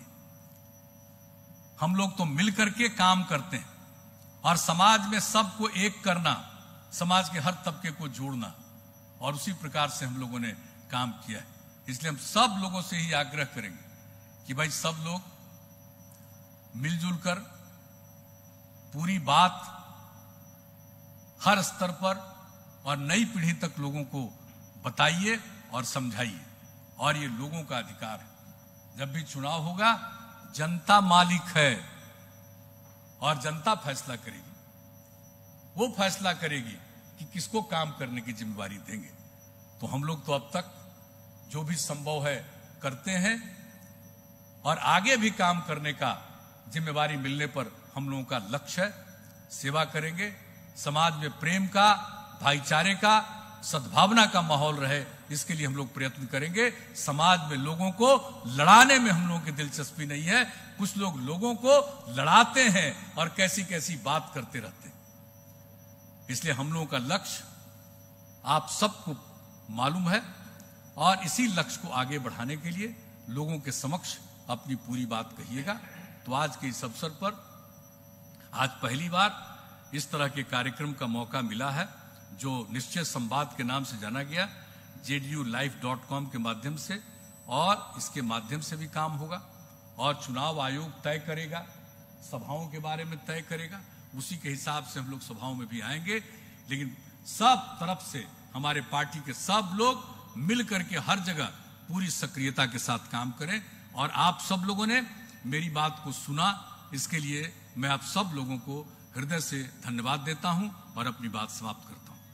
[SPEAKER 1] हम लोग तो मिलकर के काम करते हैं, और समाज में सबको एक करना, समाज के हर तबके को जोड़ना, और उसी प्रकार से हम लोगों ने काम किया है। इसलिए हम सब लोगों से ही आग्रह करेंगे कि भाई सब लोग मिलजुल कर पूरी बात हर स्तर पर और नई पीढ़ी तक लोगों को बताइए और समझाइए। और ये लोगों का अधिकार है। जब भी चुनाव होगा, जनता मालिक है और जनता फैसला करेगी। वो फैसला करेगी कि किसको काम करने की जिम्मेवारी देंगे। तो हम लोग तो अब तक जो भी संभव है करते हैं, और आगे भी काम करने का जिम्मेवारी मिलने पर हम लोगों का लक्ष्य है। सेवा करेंगे, समाज में प्रेम का, भाईचारे का, सद्भावना का माहौल रहे, इसके लिए हम लोग प्रयत्न करेंगे। समाज में लोगों को लड़ाने में हम लोगों की दिलचस्पी नहीं है। कुछ लोग लोगों को लड़ाते हैं और कैसी कैसी बात करते रहते हैं। इसलिए हम लोगों का लक्ष्य आप सबको मालूम है, और इसी लक्ष्य को आगे बढ़ाने के लिए लोगों के समक्ष अपनी पूरी बात कहिएगा। तो आज के इस अवसर पर, आज पहली बार इस तरह के कार्यक्रम का मौका मिला है, जो निश्चय संवाद के नाम से जाना गया, JDUlife.com के माध्यम से, और इसके माध्यम से भी काम होगा। और चुनाव आयोग तय करेगा, सभाओं के बारे में तय करेगा, उसी के हिसाब से हम लोग सभाओं में भी आएंगे। लेकिन सब तरफ से हमारे पार्टी के सब लोग मिल करके हर जगह पूरी सक्रियता के साथ काम करें। और आप सब लोगों ने मेरी बात को सुना, इसके लिए मैं आप सब लोगों को हृदय से धन्यवाद देता हूं और अपनी बात समाप्त करता हूं।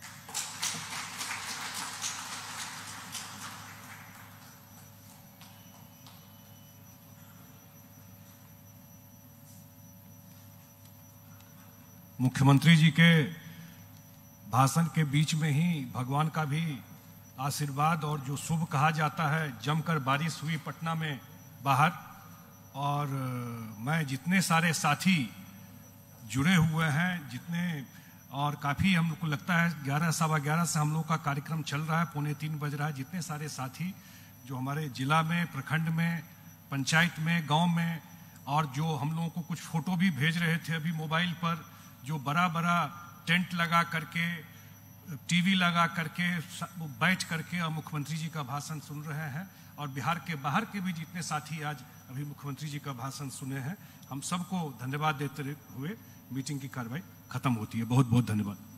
[SPEAKER 2] मुख्यमंत्री जी के भाषण के बीच में ही भगवान का भी आशीर्वाद और जो शुभ कहा जाता है, जमकर बारिश हुई पटना में बाहर। और मैं जितने सारे साथी जुड़े हुए हैं, जितने, और काफ़ी हम लोग को लगता है 11 सवा 11 से हम लोग का कार्यक्रम चल रहा है, 2:45 बज रहा है। जितने सारे साथी जो हमारे जिला में, प्रखंड में, पंचायत में, गांव में, और जो हम लोगों को कुछ फोटो भी भेज रहे थे अभी मोबाइल पर, जो बड़ा बड़ा टेंट लगा करके, टीवी लगा करके बैठ करके और मुख्यमंत्री जी का भाषण सुन रहे हैं। और बिहार के बाहर के भी जितने साथी आज अभी मुख्यमंत्री जी का भाषण सुने हैं, हम सबको धन्यवाद देते हुए मीटिंग की कार्रवाई खत्म होती है। बहुत बहुत धन्यवाद।